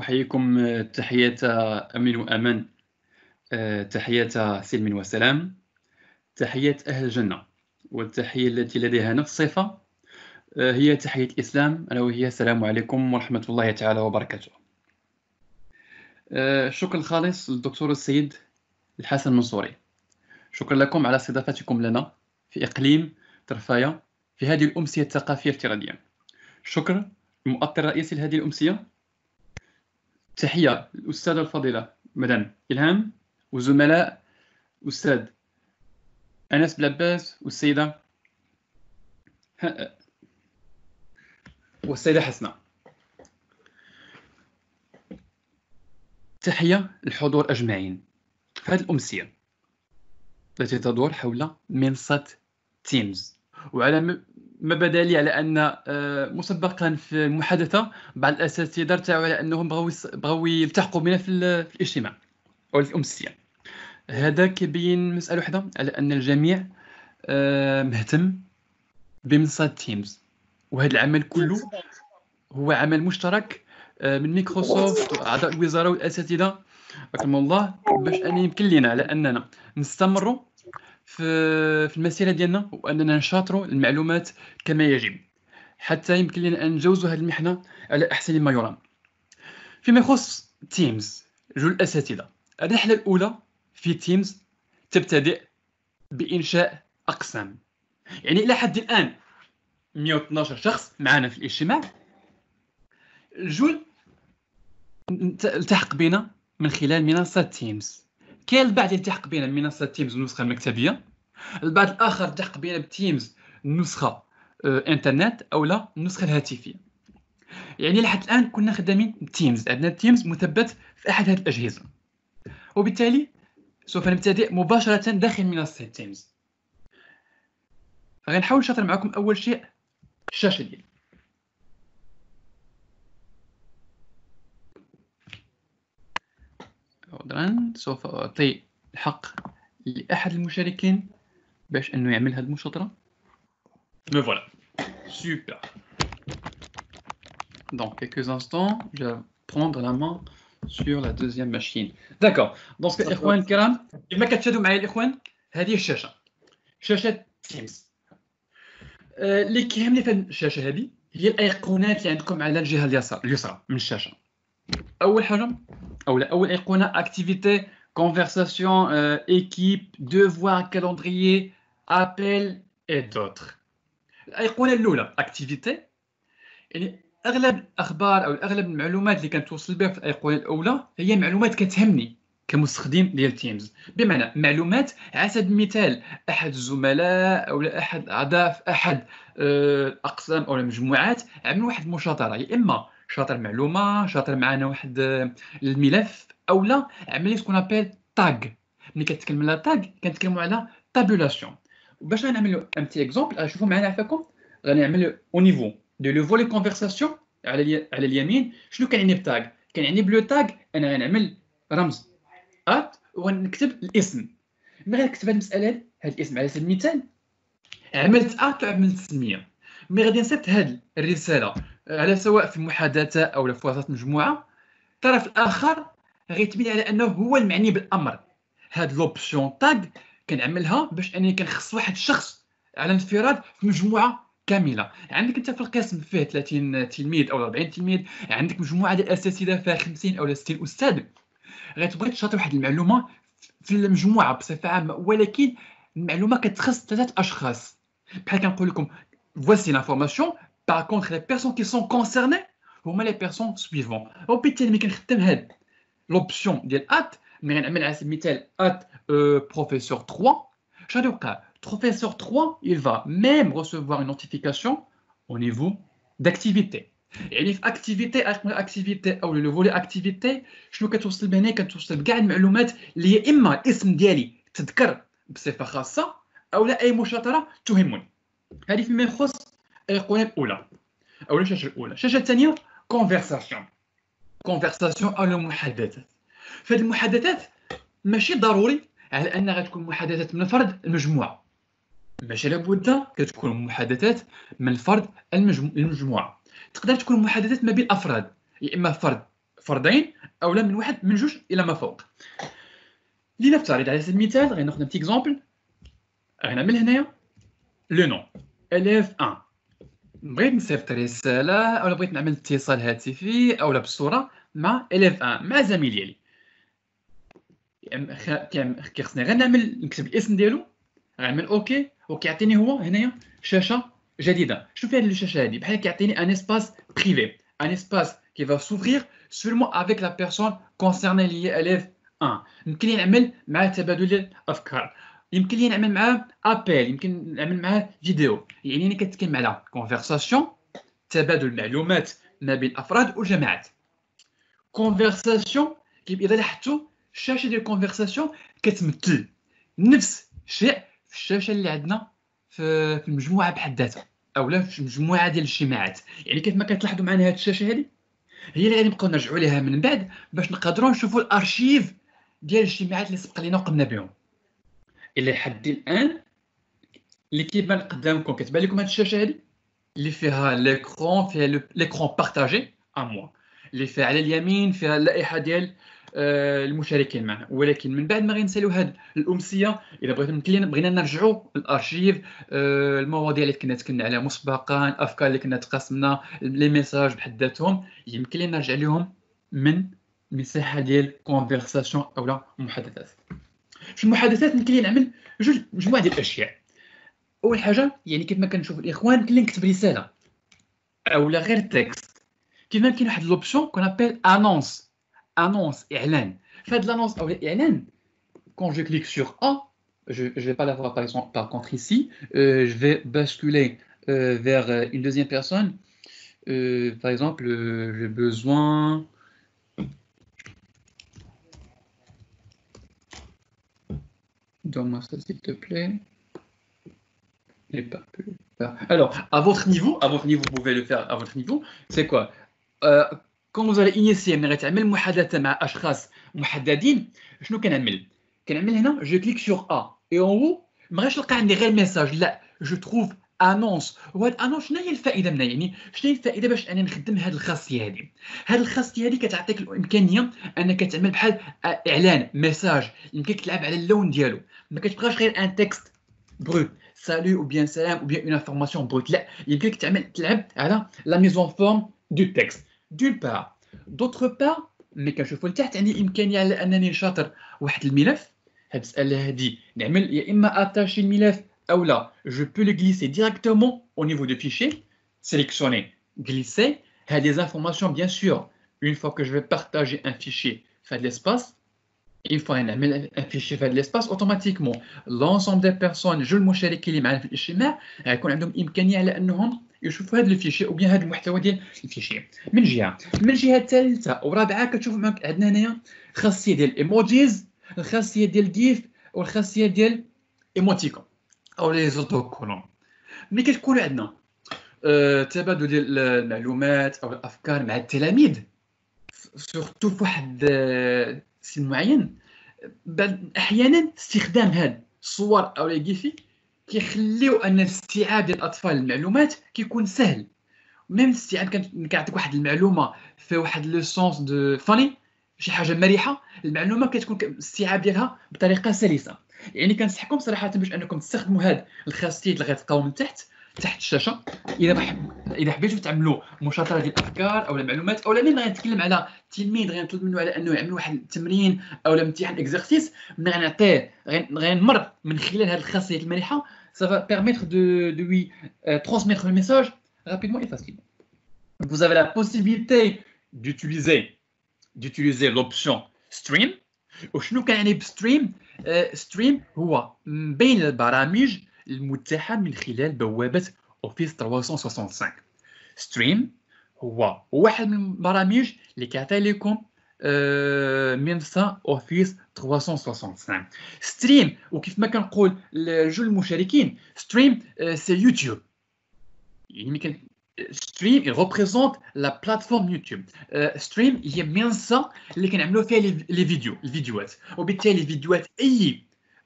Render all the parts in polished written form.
أحييكم تحية أمن وأمان، تحية سلم وسلام، تحية أهل الجنة، والتحية التي لديها نفس الصفة هي تحية الإسلام، ألا وهي السلام عليكم ورحمة الله تعالى وبركاته. شكرا خالص للدكتور السيد الحسن منصوري. شكرا لكم على استضافتكم لنا في إقليم ترفايا في هذه الأمسية الثقافية الافتراضية. شكرا المؤطر الرئيسي لهذه الأمسية. تحية الأستاذة الفضيلة مدام إلهام وزملاء أستاذ أنس بلعباس والسيدة حسنة. تحية للحضور أجمعين في هذه الأمسية التي تدور حول منصة تيمز. وعلى ما بدا لي على أن مسبقا في المحادثة بعض الأساتذة ارتاعوا على أنهم بغوا يلتحقوا بنا في الاجتماع أو في الأمسية. هذا كيبين مسألة واحدة على أن الجميع مهتم بمنصة تيمز، وهذا العمل كله هو عمل مشترك من مايكروسوفت وأعضاء الوزارة والأساتذة رحم الله، باش أن يمكن لنا على أننا نستمروا في المسيرة ديالنا، وأننا نشاطروا المعلومات كما يجب حتى يمكن لنا أن نجوزوا هذه المحنة على أحسن ما يرام. فيما يخص تيمز، جل الأساتذة، الرحلة الأولى في تيمز تبتدئ بإنشاء أقسام. يعني إلى حد الآن 112 شخص معنا في الاجتماع. جل التحق بنا من خلال منصة تيمز. كاين البعض يلتحق بنا من منصة تيمز النسخة المكتبية، البعض الآخر التحق بنا بتيمز النسخة انترنت أو لا النسخة الهاتفية. يعني لحد الآن كنا خدامين تيمز، عندنا تيمز مثبت في أحد هذه الأجهزة، وبالتالي سوف نبتدئ مباشرة داخل منصة تيمز. غنحاول نشاطر معكم أول شيء الشاشة ديالي. عذرا، سوف أعطي الحق لأحد المشاركين باش أنه يعمل هذه المشاطرة. Me voilà. Super. Dans quelques instants, je vais prendre la main sur la deuxième machine. D'accord. Donc, الإخوان الكرام، كما كتشاهدوا معايا الإخوان، هذه الشاشة، شاشة تيمز. اللي كيهمني في الشاشة هذه هي الأيقونات اللي عندكم على الجهة اليسرى من الشاشة. أول حاجة أول أيقونة activité, conversation, équipe, devoir, calendrier, appel et d'autres. الأيقونة الأولى activité، يعني أغلب الأخبار أو أغلب المعلومات اللي كنتوصل بها في الأيقونة الأولى هي معلومات كتهمني كمستخدم ديال تيمز. بمعنى معلومات على سبيل المثال أحد الزملاء أو أحد الأعضاء في أحد الأقسام أو المجموعات عملوا واحد المشاطرة، يا إما شاطر معلومة، شاطر معنا واحد الملف، أو لا عملية سكون أبيل تاغ. ملي كنتكلم على تاغ كنتكلموا على تابولاسيون. باش غنعملوا ان بتي اكزومبل، شوفوا معنا عفاكم. غنعملوا او نيفو دو لو فولي كونفرساسيون على اليمين. شنو كنعني بتاغ؟ كنعني بلو تاغ انا غنعمل رمز ات ونكتب الاسم. ملي غنكتب هذه المساله هذا الاسم على سبيل المثال، عملت ات وعملت السميه. ملي غادي نصيفط هذه الرساله على سواء في محادثه او في وسط مجموعه، الطرف الاخر غيتبين على انه هو المعني بالامر. هاد لوبسيون تاغ كنعملها باش اني كنخص واحد الشخص على انفراد في مجموعه كامله. عندك انت في القسم فيه 30 تلميذ او 40 تلميذ، عندك مجموعه ديال الاساتذه فيها 50 او 60 استاذ، غتبغي تشاطر واحد المعلومه في المجموعه بصفه عامه، ولكن المعلومه كتخص 3 اشخاص. بحال كنقول لكم voici l'information, par contre les personnes qui sont concernées هما les personnes suivantes. وبالتالي ملي كنخدم هاد لوبسيون ديال ات، ملي غنعمل على سبيل المثال ات professeur 3، شنو غيوقع؟ professeur 3 il va même recevoir une notification au niveau d'activité. يعني في اكتيفيتي او لو فولي اكتيفيتي شنو كتوصل بهنا؟ كتوصل بكاع المعلومات اللي يا اما الاسم ديالي تذكر بصفه خاصه او لا اي مشاطره تهمني. هذه فيما يخص الايقونه الاولى او الشاشه الاولى. الشاشه الثانيه كونفرساسيون او المحادثات. فهاد المحادثات ماشي ضروري على ان غتكون محادثات من فرد المجموعه، ماشي لابد كتكون محادثات من فرد المجموعه. تقدر تكون محادثات ما بين افراد، يا اما فرد فردين اولا من واحد من جوج الى ما فوق. لنفترض على سبيل المثال غناخذ بتي اكزومبل، غنعمل هنايا لو نون اليف 1، بغيت نصيفط رساله اولا بغيت نعمل اتصال هاتفي اولا بالصوره مع اليف 1 مع زميل ديالي. كيخصني غير نكتب الاسم ديالو، غنعمل اوكي وكيعطيني هو هنايا شاشه جديده. شوف هذه الشاشه هذه بحال كيعطيني ان اسباس بريفي، ان اسباس qui va s'ouvrir seulement avec la personne concernée اللي هي اليف 1. يمكن لي نعمل معاه تبادل الافكار، يمكن لي نعمل معاه ابل، يمكن نعمل معاه فيديو. يعني انا كنتكلم على كونفرساسيون، تبادل معلومات ما بين افراد وجماعات. كونفرساسيون اذا لاحظتوا الشاشه ديال الكونفرساسيون كتمثل نفس الشيء في الشاشه اللي عندنا في المجموعه بحد ذاتها اولا في مجموعه ديال الاجتماعات. يعني كيف ما كتلاحظوا معنا هذه الشاشه هذه هي اللي غادي نبقاو نرجعوا ليها من بعد باش نقدروا نشوفوا الارشيف ديال الاجتماعات اللي سبق لينا وقمنا بهم. الى حد الان اللي كيبان قدامكم كتبان لكم هذه الشاشه هذه اللي فيها ليكرون، فيها ليكرون بارطاجي ا موا، اللي فيها على اليمين فيها اللائحه ديال المشاركين معنا. ولكن من بعد ما غنساليو هذه الامسيه اذا بغينا نرجعوا للارشيف، المواضيع اللي كنا تكلمنا عليها مسبقا، الافكار اللي كنا تقاسمنا، لي ميساج بحد ذاتهم، يمكن لنا نرجع لهم من مساحه ديال كونفرساسيون اولا محادثات. في المحادثات يمكن لي نعمل مجموعه ديال الاشياء. اول حاجه يعني كيف ما كنشوف الاخوان يمكن لي نكتب رساله اولا غير تكست. كيما كاين واحد لوبسيون كون ابل انونس، annonce اعلان. فهاد l'annonce ou اعلان quand je clique sur A, je vais pas l'avoir par exemple par contre ici, je vais basculer vers une deuxième personne. Par exemple, j'ai besoin donne-moi ça s'il te plaît. Alors, à votre niveau, vous pouvez le faire à votre niveau. C'est quoi? quand vous allez initier من غتعمل محادثه مع اشخاص محددين، شنو كنعمل هنا جو كليك سور ا اي اون هو ما غاش نلقى عندي غير ميساج، لا جو تروف انونس. وهاد انونس شنو هي الفائده منها؟ يعني شنو هي الفائده باش انا نخدم هاد الخاصيه هذه؟ هاد الخاصيه هذه كتعطيك الامكانيه انك تعمل بحال اعلان ميساج، يمكنك تلعب على اللون ديالو، ما كتبقاش غير ان تكست بروت salut ou bien salam ou bien une information brute. لا يمكنك تلعب على la mise en forme du texte d'une part. d'autre part ملي كنشوفوا لتحت عندي امكانيه على انني نشاطر واحد الملف. هاد المساله هادي نعمل يا اما اتاشي الملف او لا je peux le glisser directement au niveau de fichier, sélectionner, glisser. هاد les informations bien sûr une fois que je vais partager un fichier fait de l'espace. Il faut نعمل un fichier في هذا l'espace automatiquement l'ensemble des personnes جو المشاركين اللي معنا في الاجتماع غيكون عندهم امكانيه على انهم يشوفوا هذا الفيشي او بيان هذا المحتوى ديال الفيشي. من جهه الثالثه ورابعه كتشوف معك عندنا هنايا خاصيه ديال الايموجيز، الخاصيه ديال جيف والخاصيه ديال ايموتيكون او لي زوتوكولون. ملي كتكون عندنا تبادل ديال المعلومات او الافكار مع التلاميذ سورتو في واحد سن معين، احيانا استخدام هاد الصور او لي جيفي كيخليو ان الاستيعاب ديال الاطفال المعلومات كيكون سهل. ميم الاستيعاب كنعطيك واحد المعلومه في واحد لو سونس دو فاني، شي حاجه مريحه، المعلومه كتكون الاستيعاب ديالها بطريقه سلسه. يعني كنصحكم صراحه باش انكم تستخدموا هاد الخاصيات اللي غتلقاو من تحت الشاشه اذا حبيتوا تعملوا مشاطره ديال الافكار او المعلومات، او ملي غنتكلم على تلميذ غنطلب منه على انه يعمل واحد التمرين او امتحان اكزرسيس، ملي غنعطيه غنمر من خلال هذه الخاصيات المريحه ça va permettre de lui transmettre le message rapidement et facilement. Vous avez la possibilité d'utiliser l'option stream. وشنو كنعني بستريم؟ ستريم هو بين البرامج المتاحه من خلال بوابه اوفيس 365. ستريم هو واحد من البرامج اللي كيعطي لكم منصه اوفيس 365. ستريم وكيف ما كنقول لجوج المشاركين ستريم سي يوتيوب. يعني ستريم il représente la plateforme YouTube. ستريم هي منصه اللي كنعملوا فيها الفيديوهات، وبالتالي الفيديوهات اي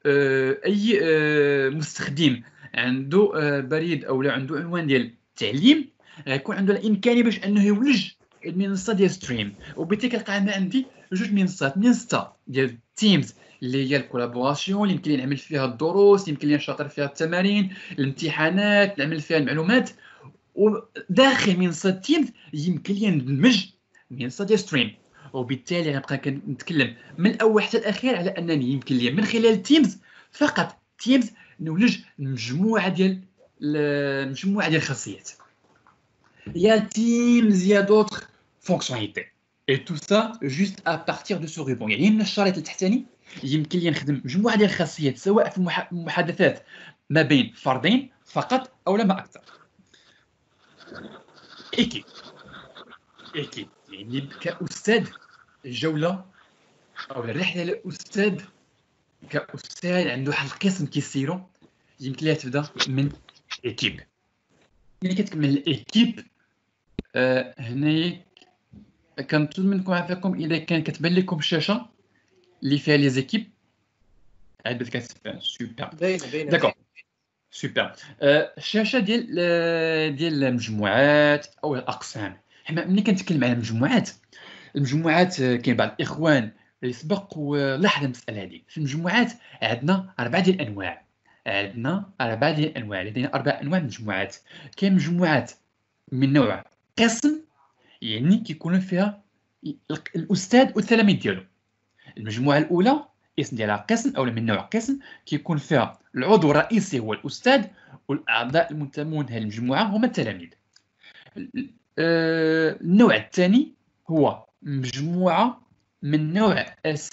مستخدم عنده بريد او عنده عنوان ديال التعليم غيكون عنده الامكانيه باش انه يولج المنصه ديال ستريم، وبالتالي كنلقى عندنا عندي جوج منصات، منصه ديال تيمز اللي هي الكولابوراسيون اللي يمكن لي نعمل فيها الدروس، يمكن لي نشاطر فيها التمارين، الامتحانات، نعمل فيها المعلومات. وداخل منصه تيمز يمكن لي ندمج منصه ديال ستريم، وبالتالي غنبقى كنتكلم من الاول حتى الاخير على انني يمكن لي من خلال تيمز فقط، تيمز نولج مجموعه ديال الخاصيات. Il y a Teams, il y a d'autres fonctionnalités. Et tout ça juste à partir de ce ruban. يعني من الشريط التحتاني يمكن لي نخدم مجموعه ديال الخاصيات سواء في المحادثات ما بين فردين فقط او لا ما اكثر. ايكيب يعني كأستاذ جولة أو الرحلة للأستاذ كأستاذ عنده واحد القسم كيسيرو يمكن لها تبدا من ايكيب. ملي كتكمل الايكيب هنايا كنطلب منكم عافاكم إذا كان كتبان لكم الشاشة اللي فيها لي زيكيب عاد بدات كتبان سوبر باينه داكور سوبر. الشاشة ديال المجموعات أو الأقسام. حنا ملي كنتكلم على المجموعات كاين بعض الإخوان اللي سبق ولاحظ المسألة هذه. في المجموعات عندنا 4 ديال الأنواع، لدينا 4 أنواع من المجموعات. كاين مجموعات من نوع قسم، يعني كيكونوا فيها الأستاذ والتلاميذ ديالو. المجموعة الأولى اسم ديالها قسم أو من نوع قسم، كيكون فيها العضو الرئيسي هو الأستاذ والأعضاء المنتمون لهذه المجموعة هما التلاميذ. النوع الثاني هو مجموعة من نوع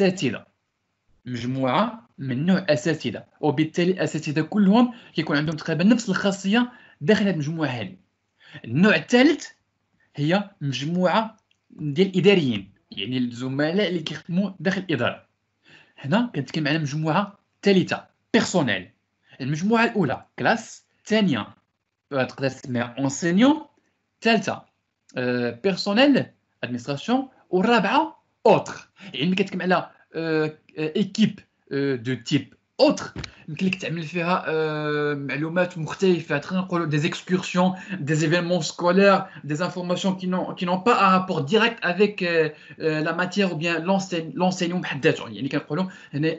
أساتذة، وبالتالي الأساتذة كلهم كيكون عندهم تقريبا نفس الخاصية داخل هذه المجموعة هذه. النوع الثالث هي مجموعة ديال الإداريين، يعني الزملاء اللي كيخدموا داخل الإدارة. هنا كنتكلم على مجموعة ثالثة بيرسونيل. المجموعة الأولى كلاس، الثانية تقدر تسميها انسينيون، الثالثة بيرسونيل ادمنستراسيون، والرابعة اوتر. يعني ملي كتكلم على ايكيب دو تيب اوتر يمكن لك تعمل فيها معلومات مختلفه، تقدر نقولوا دي اكسكورسيون، دي ايفينمون سكولير، دي انفورماسيون qui n'ont pas un rapport direct avec la matière ou bien l'enseignement بحد ذاته. يعني كنقولوا هنا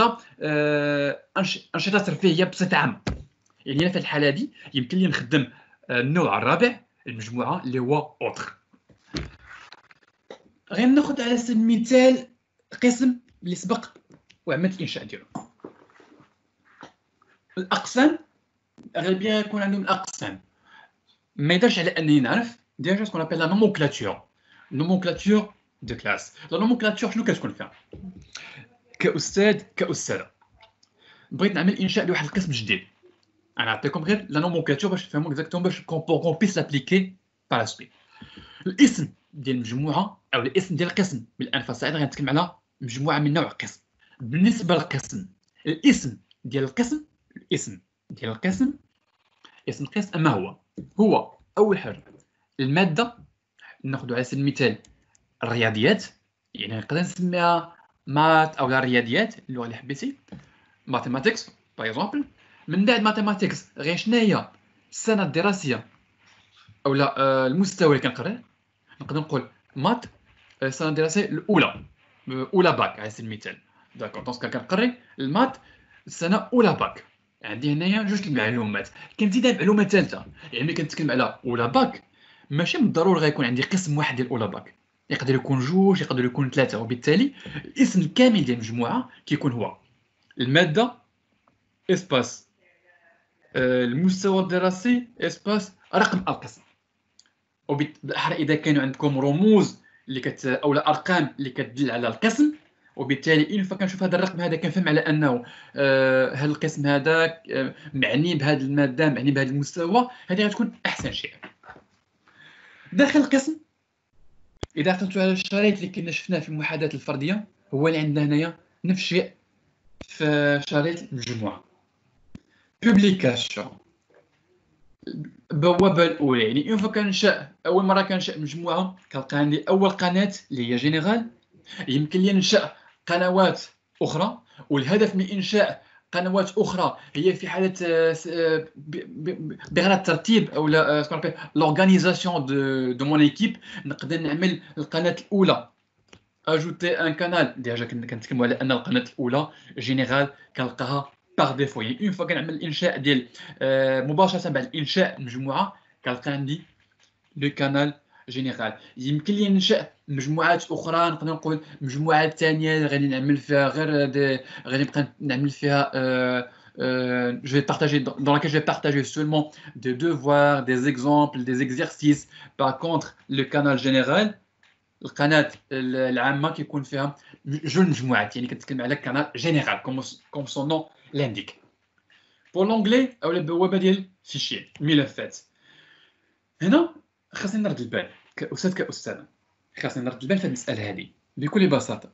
انشطه ترفيهيه بصفه عامه. يعني هنا في الحاله هذه يمكن لي نخدم النوع الرابع المجموعه اللي هو اوتر. غير ناخذ على سبيل المثال قسم اللي سبق وعملت الانشاء ديالو. الاقسام غالبا يكون عندهم الاقسام ما يدرش على انني نعرف ديجا سكون ابل لا نومونكلاتور دو كلاس. لا نومونكلاتور شنو كتكون فيها؟ كاستاذه بغيت نعمل انشاء لواحد القسم جديد، انا نعطيكم غير لا نومونكلاتور باش تفهموا اكزاكتومون باش كون بيس لابليكي بار سويت. الاسم ديال المجموعه او الاسم ديال القسم بالانفاس الصاعده غنتكلم على مجموعه من نوع قسم. بالنسبه للقسم الاسم ديال القسم اسم القسم ما هو اول حاجه الماده. ناخذ على سبيل المثال الرياضيات، يعني نقدر نسميها مات او الرياضيات اللغه اللي حبيتي، ماثيماتيكس باغ اكزومبل. من بعد ماثيماتيكس غير شناهي السنه الدراسيه او لا المستوى اللي كنقرا، نقدر نقول مات السنه الدراسيه الاولى اولى باك على سبيل المثال. داكور دونك كنقري المات السنه اولى باك. عندي هنايا جوج المعلومات. كنزيد معلومه ثالثه، يعني ملي كنتكلم على اولى باك ماشي بالضروري غيكون عندي قسم واحد ديال اولى باك، يقدر يكون جوج، يقدر يكون ثلاثه، وبالتالي الاسم الكامل ديال المجموعه كيكون هو الماده اسباس المستوى الدراسي اسباس رقم القسم. وبالاحرى اذا كانوا عندكم رموز اللي او ارقام اللي كتدل على القسم، وبالتالي إن فكنشوف هذا الرقم هذا كنفهم على انه هذا القسم هذا معني بهذه الماده، معني بهذا المستوى، هذه غتكون احسن شيء. داخل القسم اذا عثرتوا على الشريط اللي كنا شفناه في المحادثات الفرديه هو اللي عندنا هنايا نفس الشيء في شريط المجموعه. بوبليكاسيون البوابه الاولى، يعني اون كنشا اول مره كنشا مجموعه كنلقى عندي اول قناه اللي هي جينيرال. يمكن لي ننشا قنوات اخرى، والهدف من انشاء قنوات اخرى هي في حاله بغرض الترتيب او لا لورغانيزاسيون دو مون ايكيب، نقدر نعمل القناه الاولى اجوتي ان كانال. ديجا كنتكلموا على ان القناه الاولى جينيرال كنلقاها باغ ديفو، يعني اون فوا كنعمل الانشاء ديال مباشره بعد الانشاء المجموعه كنلقى عندي لو كانال جينيرال. يمكن لي ننشا مجموعات اخرى، نقدر نقول مجموعات ثانيه غادي نعمل فيها غير غادي نبقى نعمل فيها je vais partager dans laquelle je vais partager seulement des devoirs, des exemples, des exercices. Par contre, le canal général القناه العامه كيكون فيها جوج مجموعات، يعني كنتكلم على كانال جينيرال كوم سون نون لانديك. بور لونجلي او البوابه ديال فيشي ملفات، هنا خاصني نرد البال كاستاذ خاصني نرد البال في هذه المساله هذه بكل بساطه.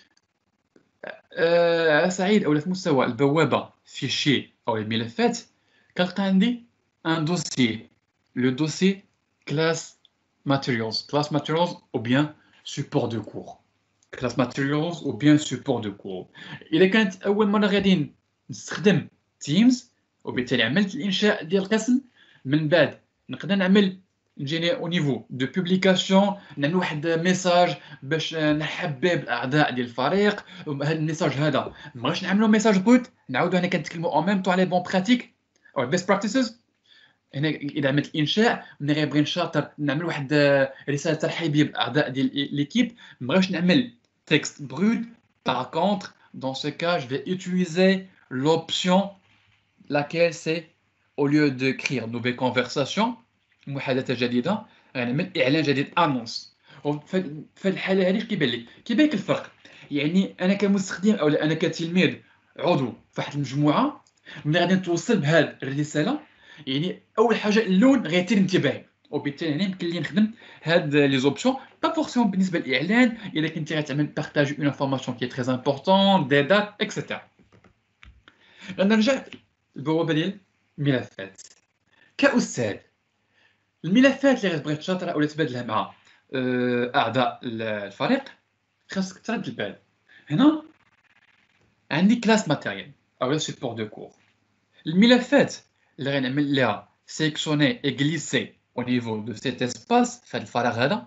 على صعيد او في مستوى البوابه فيشي او الملفات كنلقى عندي ان دوسي، لو دوسي كلاس materials, class materials ou bien support de cours. class materials ou bien support de cours. إذا كانت أول مرة غادي نستخدم تيمز وبالتالي عملت الإنشاء ديال القسم، من بعد نقدر نعمل نجيني او نيفو دو بوبليكاسيون، نعمل واحد ميساج باش نحبب الاعضاء ديال الفريق. هذا الميساج هذا ما بغاش نعملو ميساج بروت، نعاودو هنا كنتكلمو او ميم طون على بون براتيك او بيست براكتيسز. هنا اذا عملت الانشاء ملي غيبغي نشاطر نعمل واحد رساله ترحيبيه بالاعضاء ديال ليكيب، ما بغاش نعمل تكست برود. Par contre, dans ce cas, je vais utiliser l'option laquelle c'est au lieu d'écrire nouvelle conversation محادثه جديده غنعمل اعلان جديد انونس. وفي الحاله هذه كيبان لك الفرق. يعني انا كمستخدم او انا كتلميذ عضو في واحد المجموعه، ملي غادي نتوصل بهذه الرساله يعني اول حاجه اللون غيثير انتباهي، وبالتالي هنا يمكن لي نخدم هاد لي زوبسيون با فورسيون بالنسبه للاعلان. الا كنتي غتعمل بارطاج اون انفورماسيون كي تري امبورطون دي دات اكسيتيرا. غنرجع للبوابه ديال الملفات. كاستاذ الملفات اللي غتبغي تشاطرها او تبادلها مع اعضاء الفريق خاصك ترد البال. هنا عندي كلاس ماتيريال او سيبور دو كور. الملفات اللي غنعمل لها سيليكسيوني اي غليسي au niveau de cet espace في هذا الفراغ هذا،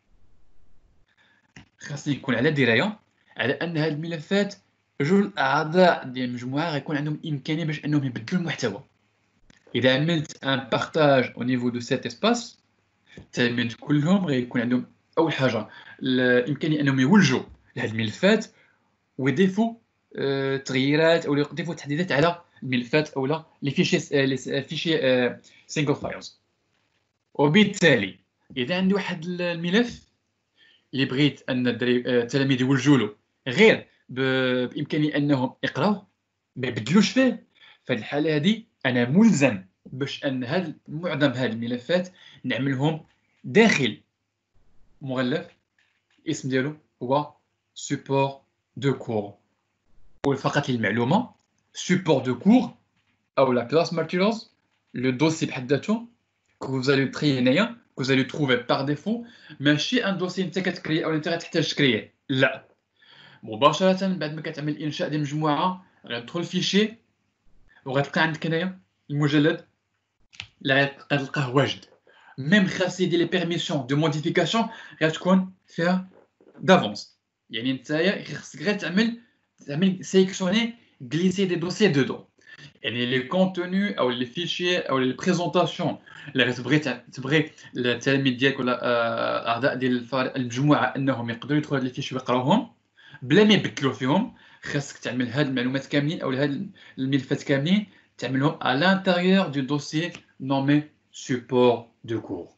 خاصني يكون على درايه على ان هاد الملفات جوج الاعضاء ديال المجموعه غيكون عندهم الامكانيه باش انهم يبدلوا المحتوى. اذا عملت ان بارطاج au niveau de cet espace التلاميذ كلهم غيكون عندهم اول حاجه الامكانيه انهم يولجوا لهاد الملفات ويضيفوا تغييرات او يضيفوا تحديثات على الملفات او لا لي فيشي سينجل فايلز. وبالتالي اذا عندي واحد الملف اللي بغيت ان التلاميذ يولجوا له غير بامكانيه انهم يقراوه ما يبدلوش فيه، في هذه الحاله هذه انا ملزم باش ان معظم هذه الملفات نعملهم داخل مغلف الاسم ديالو هو support de cours. وفقط للمعلومه support de cours او la class materials le dossier بحد ذاته que vous allez trier هنايا que vous allez trouver par défaut ماشي ان دوسي انت كتكري او انت غتحتاج تكريه، لا مباشره بعد ما كتعمل الانشاء ديال المجموعه غتدخل فيشي وغتلقى عندك هنايا المجلد اللي غتلقاه واجد. ميم خاص يدير لي بيرميسيون دو موديفيكاسيون غتكون فيها دافونس، يعني نتايا خاصك غير تعمل سيليكسيوني غليسي دي دوسيي دودون. يعني لي كونتوني او لي فيشي او لي بريزونطاسيون اللي تبغي التلاميذ ديالك ولا اعضاء ديال المجموعه انهم يقدروا يدخلوا لي فيشي ويقراوهم بلا ما يبدلوا فيهم، خاصك تعمل هاد المعلومات كاملين او هاد الملفات كاملين تعملهم à l'intérieur du dossier nommé support de cours.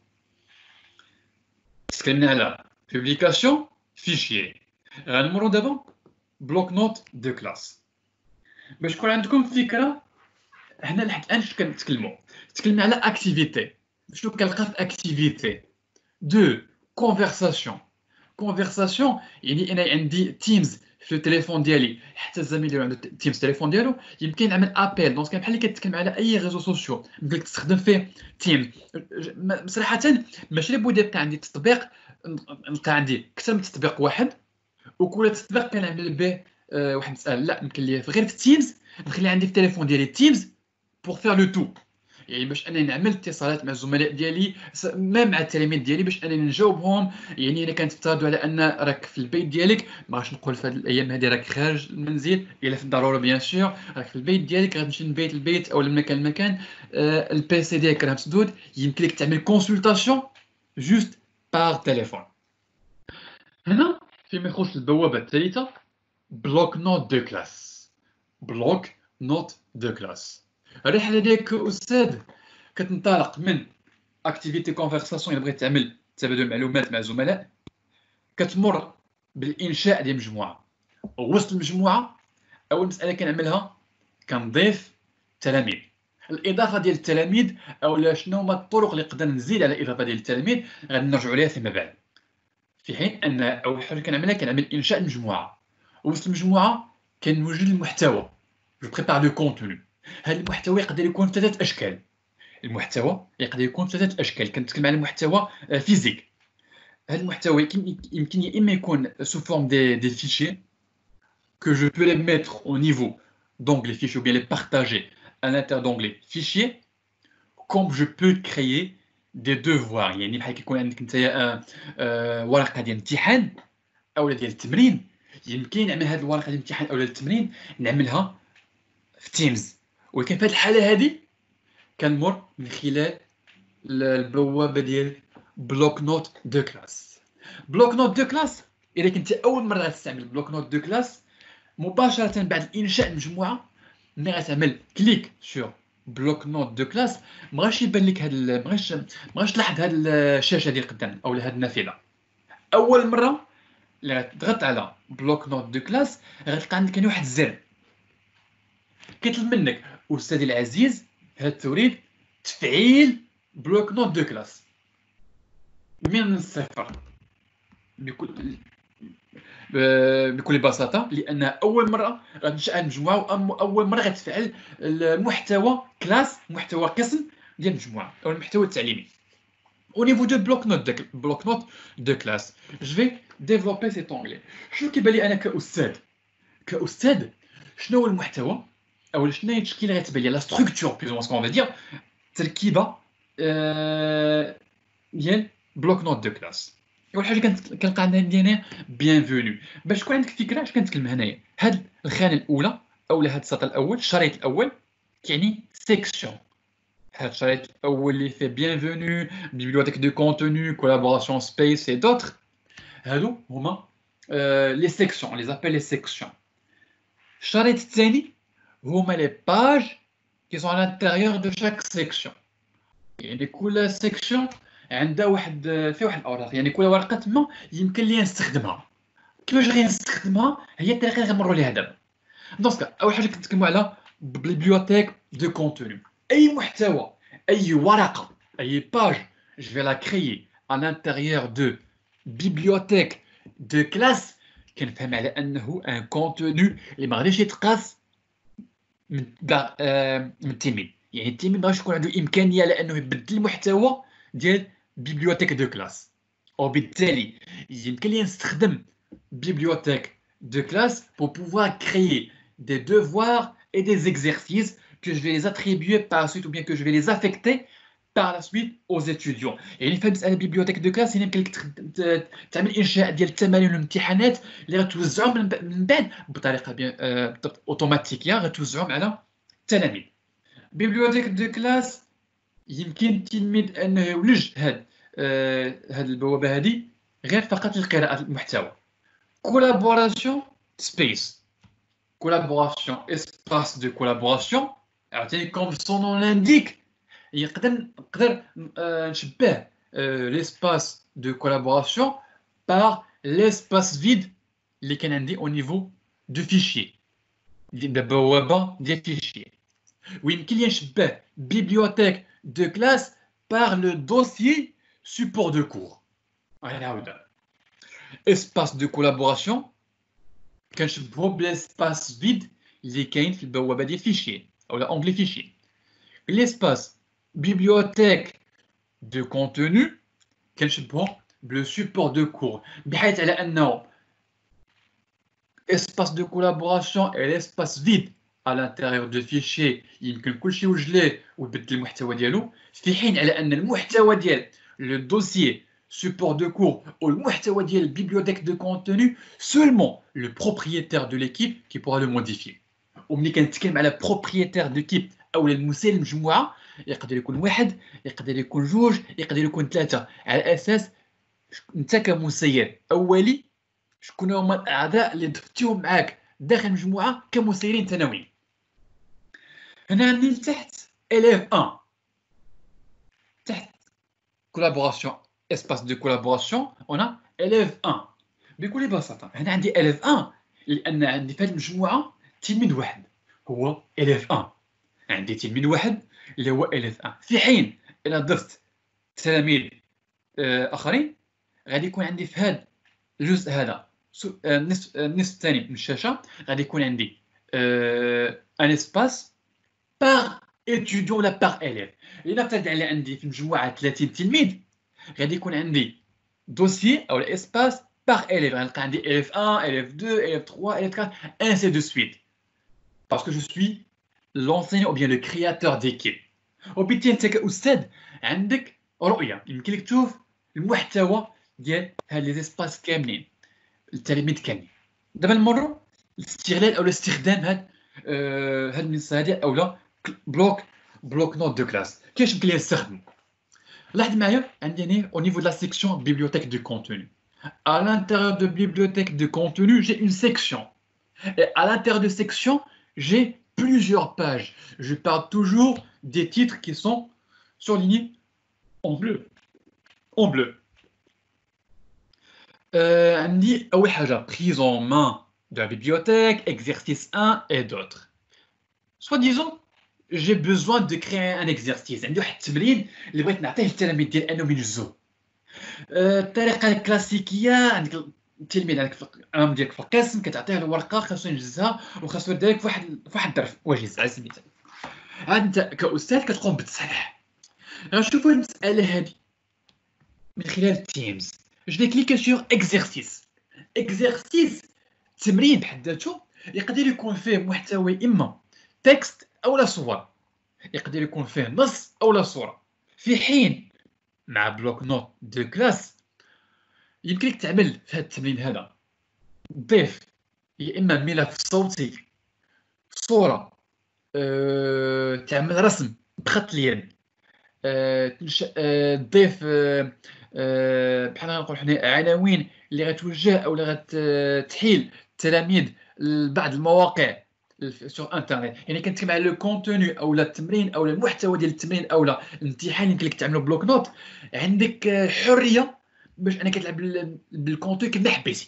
تكلمنا على publication fichier. غنمروا دابا بلوك نوت دو كلاس باش تكون عندكم فكره. هنا لحد الان اش كنتكلموا تكلمنا على اكتيفيتي. شنو كنلقى في اكتيفيتي؟ دو كونفرساسيون يعني انا عندي تيمز في التليفون ديالي، حتى الزميل اللي عنده تيمز التليفون ديالو يمكن نعمل ابيل. دونك بحال اللي كتكلم على اي ريزو سوسيو يمكن لك تستخدم فيه تيمز. بصراحه ماشي لابد يبقى عندي تطبيق، نلقى عندي اكثر من تطبيق واحد وكل تطبيق كنعمل به واحد المساله لا يمكن لي غير في تيمز نخلي عندي في التليفون ديالي تيمز بور فير لو تو يعني باش انني نعمل اتصالات مع الزملاء ديالي ما مع التلاميذ ديالي باش انني نجاوبهم يعني الا كنفترضوا على ان راك في البيت ديالك ما غاش نقول في هذه الايام هذه راك خارج المنزل الا في الضروره بيان سور راك في البيت ديالك غتمشي من بيت لبيت او من مكان لمكان البي سي ديالك راه مسدود يمكن لك تعمل كونسلطاسيون جوست بار تليفون هنا فيما يخص البوابه الثالثه بلوك نوت دو كلاس بلوك نوت دو كلاس الرحله ديالك استاذ كتنطلق من اكتيفيتي كونفرساسيون اللي بغيت تعمل تبادل المعلومات مع الزملاء كتمر بالانشاء ديال مجموعه وسط المجموعه اول مساله كنعملها كنضيف تلاميذ الاضافه ديال التلاميذ او شنو هما الطرق اللي نقدر نزيد على الاضافه ديال التلاميذ غادي نرجعوا ليها فيما بعد في حين ان اول حاجه كنعملها كنعمل انشاء المجموعه وسط المجموعه كنوجد المحتوى جو بريبار لو كونتوني هذا المحتوى يقدر يكون في ثلاثه اشكال المحتوى يقدر يكون في ثلاثه اشكال كنتكلم على المحتوى فيزيك هذا المحتوى يمكن يا اما يكون sous forme des fichiers que je peux les mettre au niveau d'onglet fichiers ou bien les partager à l'intérieur d'onglet fichiers comme je peux créer des devoirs يعني بحال كيكون عندك نتايا ورقه ديال الامتحان او ديال التمرين يمكن نعمل هذه الورقه ديال الامتحان او التمرين نعملها في تيمز ولكن في هذه الحاله هذه كنمر من خلال البوابه ديال بلوك نوت دو كلاس بلوك نوت دو كلاس اذا كنت اول مره غتستعمل بلوك نوت دو كلاس مباشره بعد انشاء المجموعه ملي غتعمل كليك سور بلوك نوت دو كلاس ما غاش يبان لك هذا ما غاش تلاحظ هذه الشاشه ديال قدام او هذه النافذه اول مره اللي غتضغط على بلوك نوت دو كلاس غتلقى عندك هنا واحد الزر كيطلب منك استاذي العزيز هل تريد تفعيل بلوك نوت دو كلاس من الصفر بكل بساطه لان اول مره غتنشا المجموعه واول مره غتفعل المحتوى كلاس محتوى قسم ديال المجموعه او المحتوى التعليمي au niveau de bloc note de classe je vais développer cet onglet شنو كيبان لي انا كاستاذ شنو هو المحتوى او شنو هي التشكيله غتبان لي لا ستركتور بلوز اون سكون فادير تركيبه ديال بلوك نوت دو كلاس اول حاجه كنلقى عندنا هنا بيانفوني باش تكون عندك فكره اش كنتكلم هنايا هاد الخانه الاولى او هاد السطر الاول الشريط الاول كيعني سيكسيون هاد الشريط الاول اللي فيه بيانفوني بيبليوتيك دو كونتوني كولابوراسيون سبيس اي دوطر هادو هما لي سيكسيون لي زابيل لي سيكسيون الشريط الثاني هما لي باج qui sont à l'intérieur de chaque section يعني كل سيكسيون عندها واحد الاوراق يعني كل ورقه تما يمكن لي نستخدمها كيفاش غنستخدمها هي الطريقه اللي غنمروا ليها دابا دونك اول حاجه كنتكلموا على بيبليوتيك دو كونتوني اي محتوى اي ورقه اي باج je vais la créer à l'intérieur de bibliothèque de classe كنفهم على انه ان كونتوني اللي ما غاديش يتقاس من التلميذ يعني التلميذ ما غاديش يكون عنده امكانيه على انه يبدل المحتوى ديال بيبليوتيك دو كلاس وبالتالي يمكن لي نستخدم بيبليوتيك دو كلاس pour pouvoir créer des devoirs et des exercices que je vais les attribuer par la suite ou bien que je vais les affecter par la suite aux étudiants يعني في مساله بيبليوتيك دو كلاس يمكن لك تعمل انشاء ديال التمارين والامتحانات اللي غتوزعهم من بعد بطريقه اوتوماتيكيه غتوزعهم على التلاميذ بيبليوتيك دو كلاس يمكن التلميذ انه يولج هاد البوابه هذه غير فقط لقراءه المحتوى كولابوراسيون سبيس كولابوراسيون اسباس دو كولابوراسيون عرفتي كوم سون نون لانديك نقدر نشبه ليسباس دو كولابوراسيون بار ليسباس فيد اللي كان عندي او نيفو دو فيشي ديال بوابه ديال فيشي ويمكن لي نشبه بيبليوتيك de classe par le dossier support de cours. Espace de collaboration كنشبهو بالespace vide اللي كاين في البوابه ديال الفيشي او l'onglet fichier. L'espace bibliothèque de contenu كنشبهو بالsupport de cours بحيث على انه espace de collaboration et l'espace vide à l'intérieur de fichiers يمكن كل شيء وجليه ويبدل المحتوى ديالو في حين على ان المحتوى ديال le dossier support de cours ou المحتوى ديال bibliothèque de contenu seulement le propriétaire de l'équipe qui pourra le modifier. وملي كنتكلم على propriétaire d'équipe او المسير المجموعه يقدر يكون واحد يقدر يكون جوج يقدر يكون ثلاثه على اساس انت كمسير اولي شكون هما الاعضاء اللي ضفتيهم معاك داخل المجموعه كمسيرين ثانويين. هنا عندي لتحت élève 1 تحت collaboration espace de collaboration on a élève 1 بكل بساطه. هنا عندي élève 1 لان عندي في هذه المجموعه تلميذ واحد هو élève 1 عندي تلميذ واحد اللي هو élève 1 في حين الا ضفت تلاميذ اخرين غادي يكون عندي في هذا الجزء هذا النصف الثاني من الشاشه غادي يكون عندي ان اسباس بار étudiant ولا بار élève. الا ابتدى على عندي في المجموعه 30 تلميذ غادي يكون عندي دوسيي او الاسباس بار élève غنلقى عندي élève 1 élève 2 élève 3 élève 4 ainsi de suite parce que je suis l'enseignant ou bien le créateur d'équipe. وبالتالي انت كاستاذ عندك رؤيه يمكن لك تشوف المحتوى ديال هاد لي اسباس كاملين التلاميذ كاملين. دابا نمروا لاستغلال او لاستخدام هاد المنصه هادي اولا بلوك نوت دو كلاس. كيفاش يمكن لي نستخدمو؟ لاحظ معايا عندي هنا au niveau de la section bibliothèque de contenu. À l'intérieur de bibliothèque de contenu, j'ai une section. Et à l'intérieur de section, j'ai plusieurs pages. Je parle toujours des titres qui sont surlignés en bleu. En bleu. عندي أول حاجة prise en main de la bibliothèque, exercice 1 et d'autres. Soi-disant, j'ai besoin de créer un exercice. عندي واحد التمرين اللي بغيت نعطيه للتلاميذ ديال انهم ينجزوه. الطريقة الكلاسيكية عندك التلميذ عندك الامام ديالك في القسم كتعطيه الورقة خاصو ينجزها وخاصو يدير في واحد الظرف واجز على سبيل المثال. عاد انت كأستاذ كتقوم بالتصحيح. غنشوفوا المسألة هذه من خلال تيمز. Je vais cliquer sur exercice. Exercice تمرين بحد ذاته يقدر يكون فيه محتوى اما تكست او لا صور يقدر يكون فيه نص او لا صوره في حين مع بلوك نوت دو كلاس يمكن لك تعمل في هذا التمرين هذا تضيف يا اما ملف صوتي صوره تعمل رسم بخط اليد تضيف بحال غنقول حنا عناوين اللي غتوجه او اللي غتحيل التلاميذ لبعض المواقع سور انترنت. يعني كنتكلم على لو كونتوني او التمرين او المحتوى ديال التمرين او الامتحان يمكن لك تعملو بلوك نوت عندك حريه باش انك تلعب بالكونتوني كما حبيتي.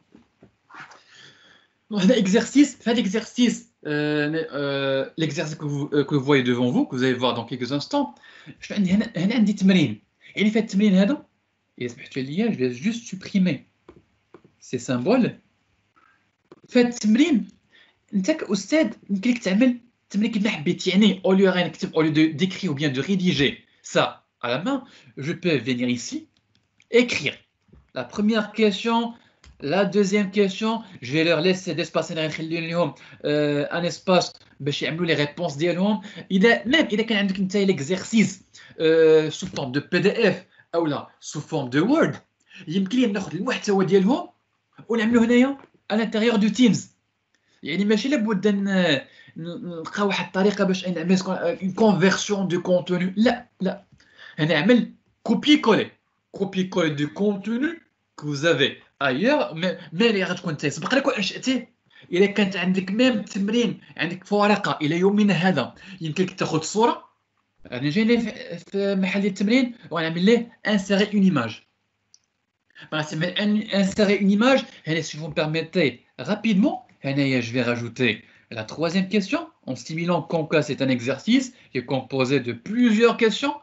هذا اكزرسيس في هذا الاكزرسيس l'exercice que vous voyez devant vous que vous allez voir dans quelques instants. عندي هنا عندي تمرين يعني في التمرين هذا اذا سمحتوا لي je vais juste supprimer ces symboles. في هذا التمرين انت كاستاذ يمكن لك تعمل التمرين كما حبيت يعني au lieu غنكتب au lieu d'écrire ou bien de rédiger ça à la main je peux venir ici écrire la première question. La deuxième question, je vais leur laisser d'espace un espace باش يعملوا les réponses ديالهم. إذا كان عندك انت l'exercice sous forme de PDF أو لا sous forme de Word يمكن لي ناخذ المحتوى ديالهم ونعملوه هنايا à l'intérieur du Teams. يعني ماشي لابد نلقى واحد الطريقة باش نعمل une conversion de contenu. لا هنا نعمل copier-coller du contenu que vous avez ailleurs mais اللي غتكون تسبق لك وانشاتيه. الا كانت عندك ميم تمرين عندك في ورقه الى يومنا هذا يمكن لك تاخذ صوره. انا جايني في محل التمرين ونعمل ليه انسيري اون ايماج. غنعمل انسيري اون ايماج هنا si vous me permettez rapidement هنايا je vais rajouter la troisième question en stimulant comme quoi c'est un exercice qui est composé de plusieurs questions.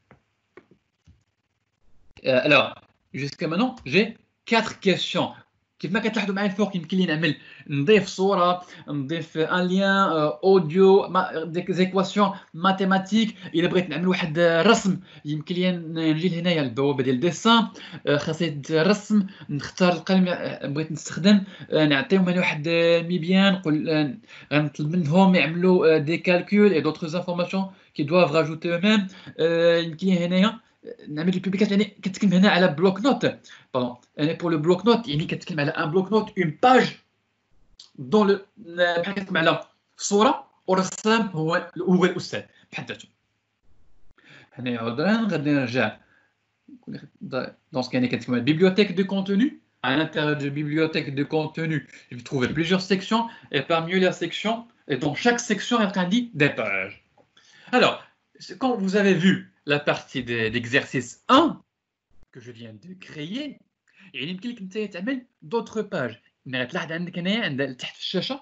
Alors jusqu'à maintenant j'ai 4 questions كيف ما كتلاحظوا معايا الفوق يمكن لي نعمل نضيف صوره، نضيف ان لين اوديو، ديك زيكواسيون ماتيماتيك. الا بغيت نعمل واحد رسم يمكن لي نجي لهنايا البوابه ديال ديسان، خاصني الرسم، نختار القلم بغيت نستخدم، نعطيهم انا واحد ميبيان، نقول غنطلب منهم يعملوا دي كالكول اي دوطخ انفورماسيون كي دوافغ راجوتي او ميم. يمكن لي هنايا نعمل البوبليكاسيون، يعني كتكلم هنا على بلوك نوت. باردون يعني بور لو بلوك نوت يعني كتكلم على ان بلوك نوت اون باج دون لو، بحال كتكلم على صوره ورسام هو الاستاذ بحال ذاته. هنايا عذرا غادي نرجع دونك يعني كتكلم على bibliothèque de contenu. À l'intérieur de bibliothèque de contenu, je vais trouver plusieurs sections et parmi les sections, et dans chaque section, il y a des pages. Alors, quand vous avez vu la partie d'exercice 1 que je viens de créer, يعني يمكن لك انت تعمل d'autres pages. يعني غتلاحظ عندك هنايا عند تحت في الشاشه،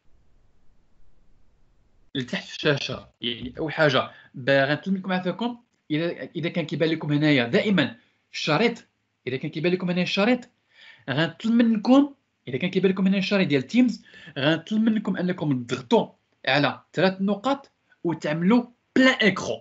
لتحت في الشاشه يعني اول حاجه غنطلب منكم عافاكم اذا كان كيبان لكم هنايا دائما الشريط، اذا كان كيبان لكم هنايا الشريط غنطلب منكم، اذا كان كيبان لكم هنا الشريط ديال تيمز غنطلب منكم انكم تضغطوا على 3 نقط وتعملوا بلان ايكرون،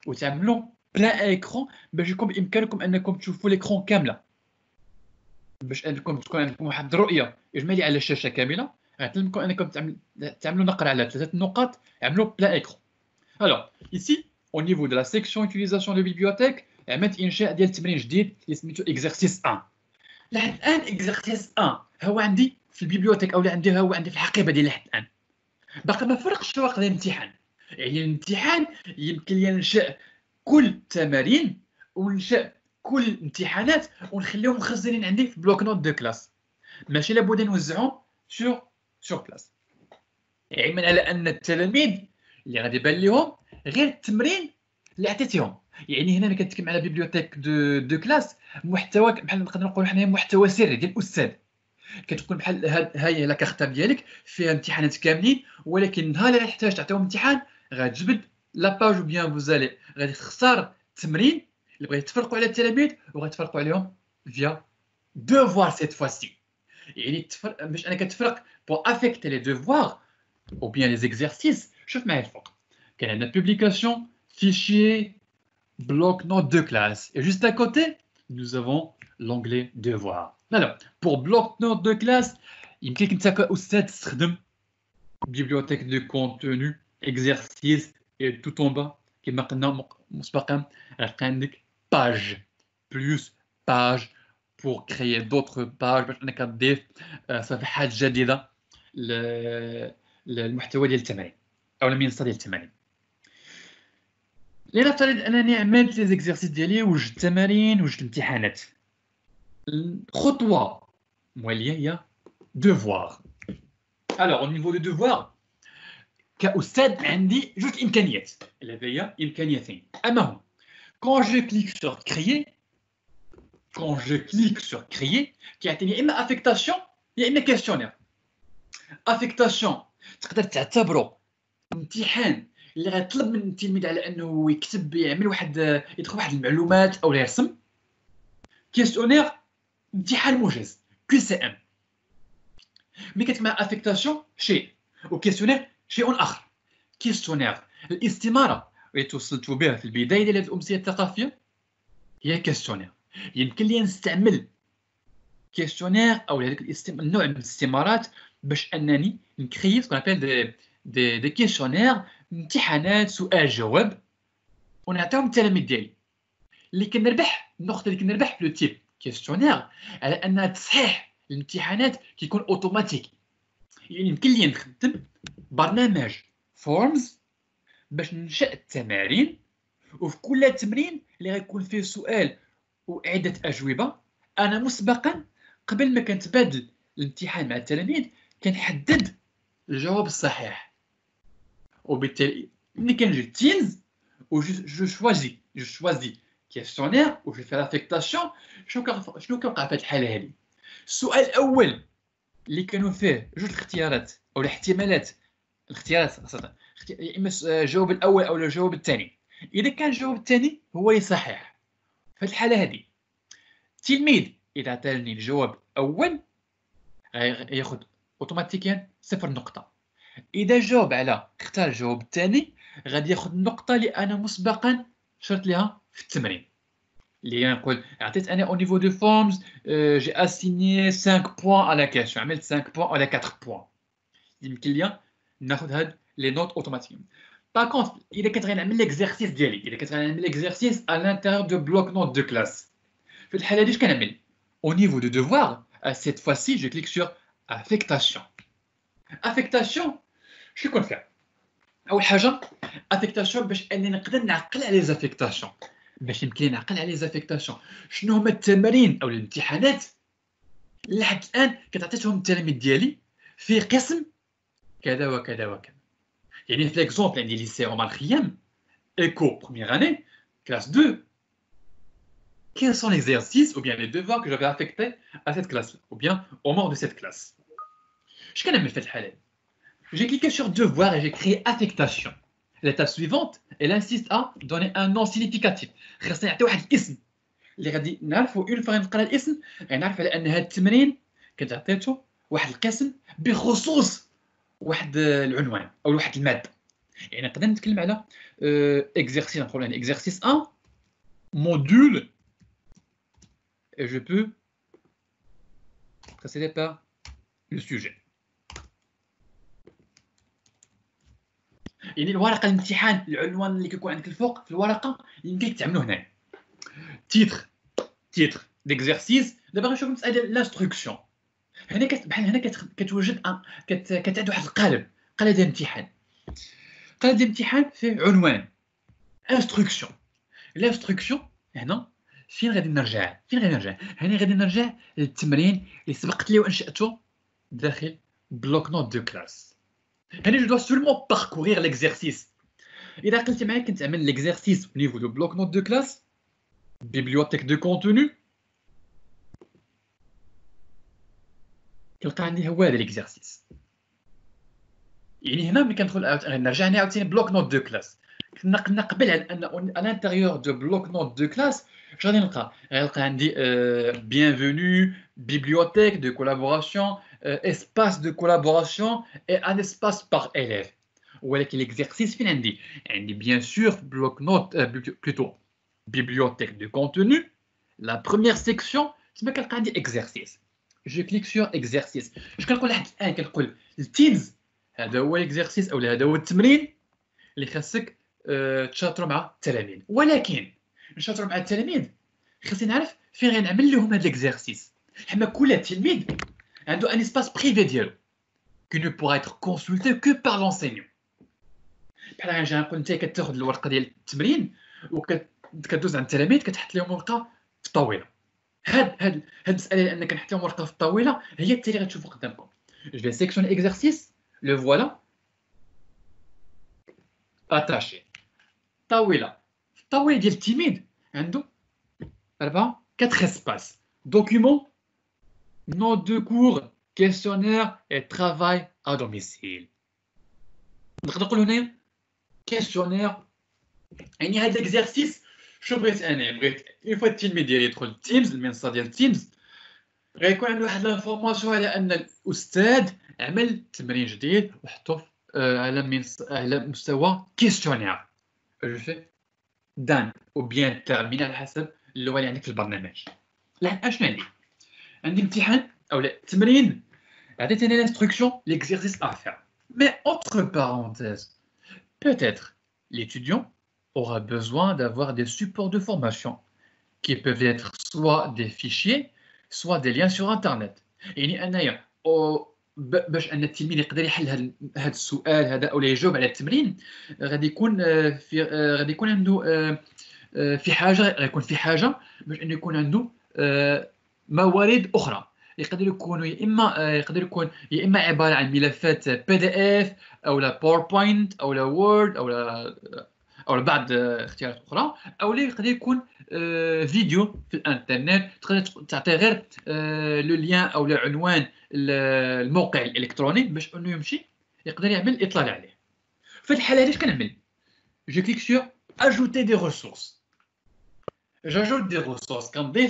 باش يكون بامكانكم انكم تشوفوا ليكرون كامله، باش انكم تكون عندكم واحد الرؤيه اجماليه على الشاشه كامله. غنطلب منكم انكم تعملوا نقر على 3 نقط، عملوا بلان ايكرون. Alors ici au niveau de la section utilisation de bibliothèque عملت انشاء ديال تمرين جديد اللي سميتو exercice 1. لحد الان اكزرسيس 1 هو عندي في البيبليوتيك، او عندي هو عندي في الحقيبه ديال لحد الان. باقي ما فرقش الوقت ديال الامتحان، يعني الامتحان يمكن لي ننشا كل تمارين وننشا كل الامتحانات ونخليهم مخزنين عندي في بلوك نوت دو كلاس، ماشي لابد نوزعهم سور بلاس. علما على ان التلاميذ اللي غادي يبان لهم غير التمرين اللي عطيتيهم. يعني هنا ملي كنتكلم على بيبليوتيك دو كلاس، محتوى بحال نقدر نقولوا حنايا محتوى سري ديال الاستاذ، كتكون بحال هاي لا كارطه ديالك فيها امتحانات كاملين، ولكن النهار اللي غتحتاج تعطيهم امتحان غتجبد لا باج او بيان فوزالي غادي تختار التمرين اللي بغيتي تفرقوا على التلاميذ وغتفرقوا عليهم فيا دوفوار سيت فواسي. يعني باش انا كتفرق بور افيكتي لي دوفوار ou bien les exercices. شوف معايا الفوق كاين عندنا publication, fichier, bloc-notes de classe. Et juste à côté, nous avons l'onglet devoir. Alors, pour bloc-notes de classe, يمكن انت كأستاذ تستخدم bibliothèque de contenu, exercice et tout en bas كما قلنا مسبقا غتلقى عندك page plus page pour créer d'autres pages باش انك تضيف صفحات جديده المحتوى ديال التمارين او المنصه ديال التمارين. لنفترض انني عملت لي زيكزيرسيس ديالي وجدت التمارين وجدت الامتحانات، الخطوه مواليه هي devoir. Alors au niveau du devoir كأستاذ عندي جوج امكانيات، لدي امكانيتين. اما هما quand je clique sur créer كيعطيني يا اما affectation يا اما questionnaire. affectation تقدر تعتبره امتحان اللي غيطلب من التلميذ على انه يكتب يعمل يدخل واحد المعلومات او يرسم. كيستيونير امتحان موجز كي سي ام. ملي كتكون مع افيكتاسيون شيء وكيستيونير شيء اخر. كيستيونير الاستماره اللي توصلت بها في البدايه ديال هذه الامسيه الثقافيه هي كيستيونير. يمكن لي نستعمل كيستيونير او هذاك النوع من الاستمارات باش انني نكري سكون ابل دي كيستيونير، امتحانات سؤال جواب، ونعطيهم التلاميذ ديالي. اللي كنربح النقطه اللي كنربح في لو تيب كيستيونير على ان تصحيح الامتحانات كيكون اوتوماتيكي. يعني يمكن لي نخدم برنامج فورمز باش ننشئ التمارين، وفي كل تمرين اللي غيكون فيه سؤال وعده اجوبه انا مسبقا قبل ما كنتبادل الامتحان مع التلاميذ كنحدد الجواب الصحيح. وبالتالي ملي كنجي تيمز و جو شوازي كيستيونير و جو في لافيكتاسيون، شنو كنوقع في هذه الحاله هذه؟ السؤال الاول اللي كانوا فيه جوج الاختيارات او الاحتمالات، الاختيارات خاصه يا اما الجواب الاول او الجواب الثاني. اذا كان الجواب الثاني هو اللي صحيح في الحاله هذه، التلميذ اذا عطاني الجواب الاول ياخذ اوتوماتيكيا 0 نقطه. اذا جاوب على اختار الجواب الثاني غادي ياخذ النقطه اللي انا مسبقا شرت لها في التمرين، اللي هي نقول عطيت انا او نيفو دو فورمز جي اسيني 5 بوان على كيسيون، عملت 5 بوان على 4 بوان، يمكن ليا ناخذ هاد لي نوت اوتوماتيكيا. باغ كونطخ اذا كنت غنعمل ليكزارسيس ديالي، اذا كنت غنعمل ليكزارسيس ا لانتيريور دو بلوك نوت دو كلاس، في الحاله هادي اش كنعمل au niveau de devoir, cette fois-ci je clique sur affectation. Affectation شنو كون فيها؟ اول حاجه افيكتاسيون باش اني نقدر نعقل على لي زافيكتاسيون، باش يمكن نعقل على لي زافيكتاسيون شنو هما التمارين او الامتحانات اللي لحد الان كتعطيتهم التلاميذ ديالي في قسم كذا وكذا وكذا. يعني في ليكزومبل عندي ليسي عمر الخيام ايكو بروميير اني كلاس 2، quels sont les exercices ou bien les devoirs que j'avais affectés à cette classe-là, ou bien au moment de cette classe. Je connais mes faits. J'ai cliqué sur devoir et j'ai créé affectation. L'étape suivante, elle insiste à donner un nom significatif. خاصنا نعطيو واحد الاسم اللي غادي نعرفوا اون فوا نقرا الاسم غنعرف على ان هذا التمرين كنت عطيته واحد القسم بخصوص واحد العنوان او واحد الماده. يعني نقدر نتكلم على exercice، نقول يعني exercice 1 module et je peux précéder par le sujet. يعني الورقه الامتحان العنوان اللي كيكون عندك الفوق في الورقه يمكن لك تعملوه هنا. تيتر ديكزارسيس. دابا غنشوف المساله ديال لانستركسيون. هنا بحال هنا كتوجد كتعد واحد القالب ديال الامتحان. قالب ديال الامتحان فيه عنوان انستركسيون. الانستركسيون هنا فين غادي نرجع؟ هنا غادي نرجع للتمرين اللي سبقت لي وانشاته داخل بلوك نوت دو كلاس. هنا je dois seulement parcourir l'exercice. إذا قلت معايا كنت عمل l'exercice au niveau de bloc note de classe, bibliothèque de contenu. كنلقى عندي هو هذا l'exercice. يعني هنا ملي كندخل نرجع هنا عاوتاني بلوك نوت دو كلاس. كنا قلنا قبل على ان à l'intérieur de bloc note de classe اش غادي نلقى؟ غنلقى عندي bienvenue, bibliothèque de collaboration, espace de collaboration et un espace par élève. ولكن l'exercice فين عندي؟ عندي bien sûr bloc note plutôt bibliothèque de contenu. La première section تما كنلقى عندي exercice. Je clique sur exercice. اش كنقول لحد الان؟ كنقول التيلز هذا هو l'exercice او هذا هو التمرين اللي خاصك تشاطروا مع التلاميذ. ولكن نشاطروا مع التلاميذ خاصني نعرف فين غنعمل لهم هذا l'exercice. حنا كل تلميذ عنده ان اسباس بريفي ديالو qui ne pourra être consulté que par l'enseignant. بحال غنجي نقول انت كتاخذ الورقه ديال التمرين وكدوز عند التلاميذ كتحط لهم ورقه في الطاوله. هاد المساله لان كنحط لهم ورقه في الطاوله هي التالي غتشوفوا قدامكم. Je vais sélectionner exercice, le voilà attaché. طاوله ديال التلميذ عنده 4 espaces. Document, notes de cours, questionnaire et travail à domicile. نقدر نقول هنا questionnaire يعني هذا l'exercice شنو بغيت انا؟ بغيت اون فوا التلميذ ديالي يدخل التيمز المنصه ديال التيمز غيكون عنده واحد لانفورماسيون على ان الاستاذ عمل تمرين جديد وحطوه على مستوى كيستيونير. جو في دان او بيان تيرمين على حسب اللغه اللي عندك في البرنامج. الان اشنو عندي امتحان او لا تمرين عطيتني l'instruction l'exercice à faire. Mais entre parenthèses, peut-être l'étudiant aura besoin d'avoir des supports de formation qui peuvent être soit des fichiers soit des liens sur internet. يعني انايا باش ان التلميذ يقدر يحل هذا السؤال هذا او يجاوب على التمرين غادي يكون عنده غيكون في حاجه باش انه يكون عنده موارد اخرى. يقدر يكون يا اما عباره عن ملفات PDF او لا باوربوينت او لا وورد او بعض اختيارات اخرى، او يقدر يكون فيديو في الانترنت تقدر تعطي غير لو لين او العنوان الموقع الالكتروني باش انه يمشي يقدر يعمل اطلاع عليه. في الحاله هذه اش كنعمل؟ جو كليك سور اجوتي دي ريسورس. j'ajoute des ressources كنضيف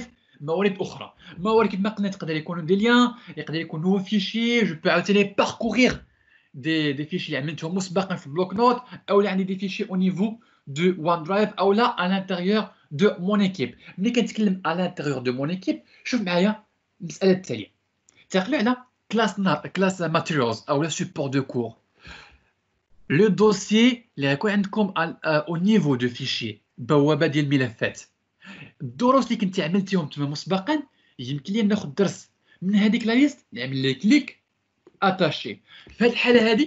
موارد اخرى. موارد كما قلنا تقدر يكونوا دي ليان، يقدر يكونوا فيشي، جو بو عاوتاني باركورير دي فيشي اللي عملتهم مسبقا في البلوك نوت، او يعني دي فيشي او نيفو دو وان درايف، او لا à l'intérieur de mon équipe. ملي كنتكلم à l'intérieur de mon équipe، شوف معايا المساله التاليه. تعقلوا على كلاس ماتيريالز او لا سوبور دو كور. لو دوسيي اللي غيكون عندكم او نيفو دو فيشي، بوابه ديال الملفات. الدروس اللي كنتي عملتيهم تما مسبقا، يمكن لي ناخذ درس من هذيك لا ليست، نعمل لي كليك اتاشي. في هذه الحاله هذه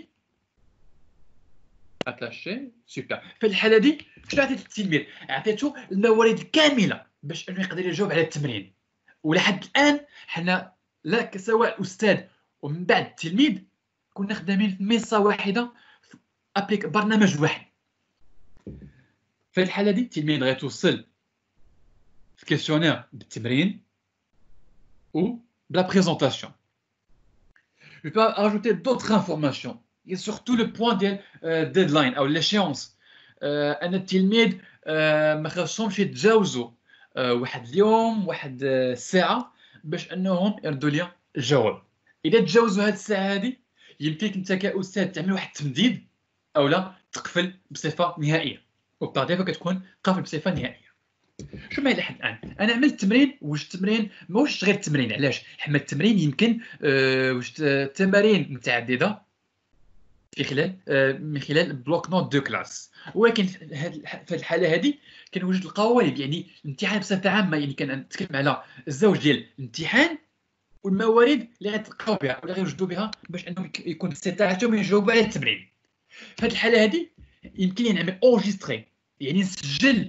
اتاشي سوبر. في الحاله دي شنو عطيت للتلميذ؟ عطيته الموارد كامله باش انه يقدر يجاوب على التمرين. ولحد الان حنا لا سواء الاستاذ ومن بعد التلميذ كنا خدامين في ميصه واحده، في ابليك برنامج واحد. في الحاله دي التلميذ غيتوصل في كيسيونير بالتمرين ou de la présentation. Je peux ajouter d'autres informations. Il y a surtout le point de deadline ou l'échéance. أن التلميذ ما خاصهمش يتجاوزوا واحد اليوم واحد الساعة باش أنهم يردوا لي الجواب. إذا تجاوزوا هذه الساعة هذه، يمكنك أنت كأستاذ تعمل واحد التمديد أو لا تقفل بصفة نهائية، وبطبيعة كتكون قافل بصفة نهائية. شو ما لحد الان انا عملت التمرين. واش التمرين ماهوش غير التمرين، علاش؟ حما التمرين يمكن واش تمارين متعدده في خلال من خلال بلوك نوت دو كلاس. ولكن في الحاله هذه كنوجد القوالب، يعني الامتحان بصفه عامه، يعني كنتكلم على الزوج ديال الامتحان والموارد اللي غتلقاو بها ولا غيوجدوا بها باش انهم يكون استطاعتهم يجاوبوا على التمرين. في هذه الحاله هذه يمكن لي نعمل اونجستري، يعني نسجل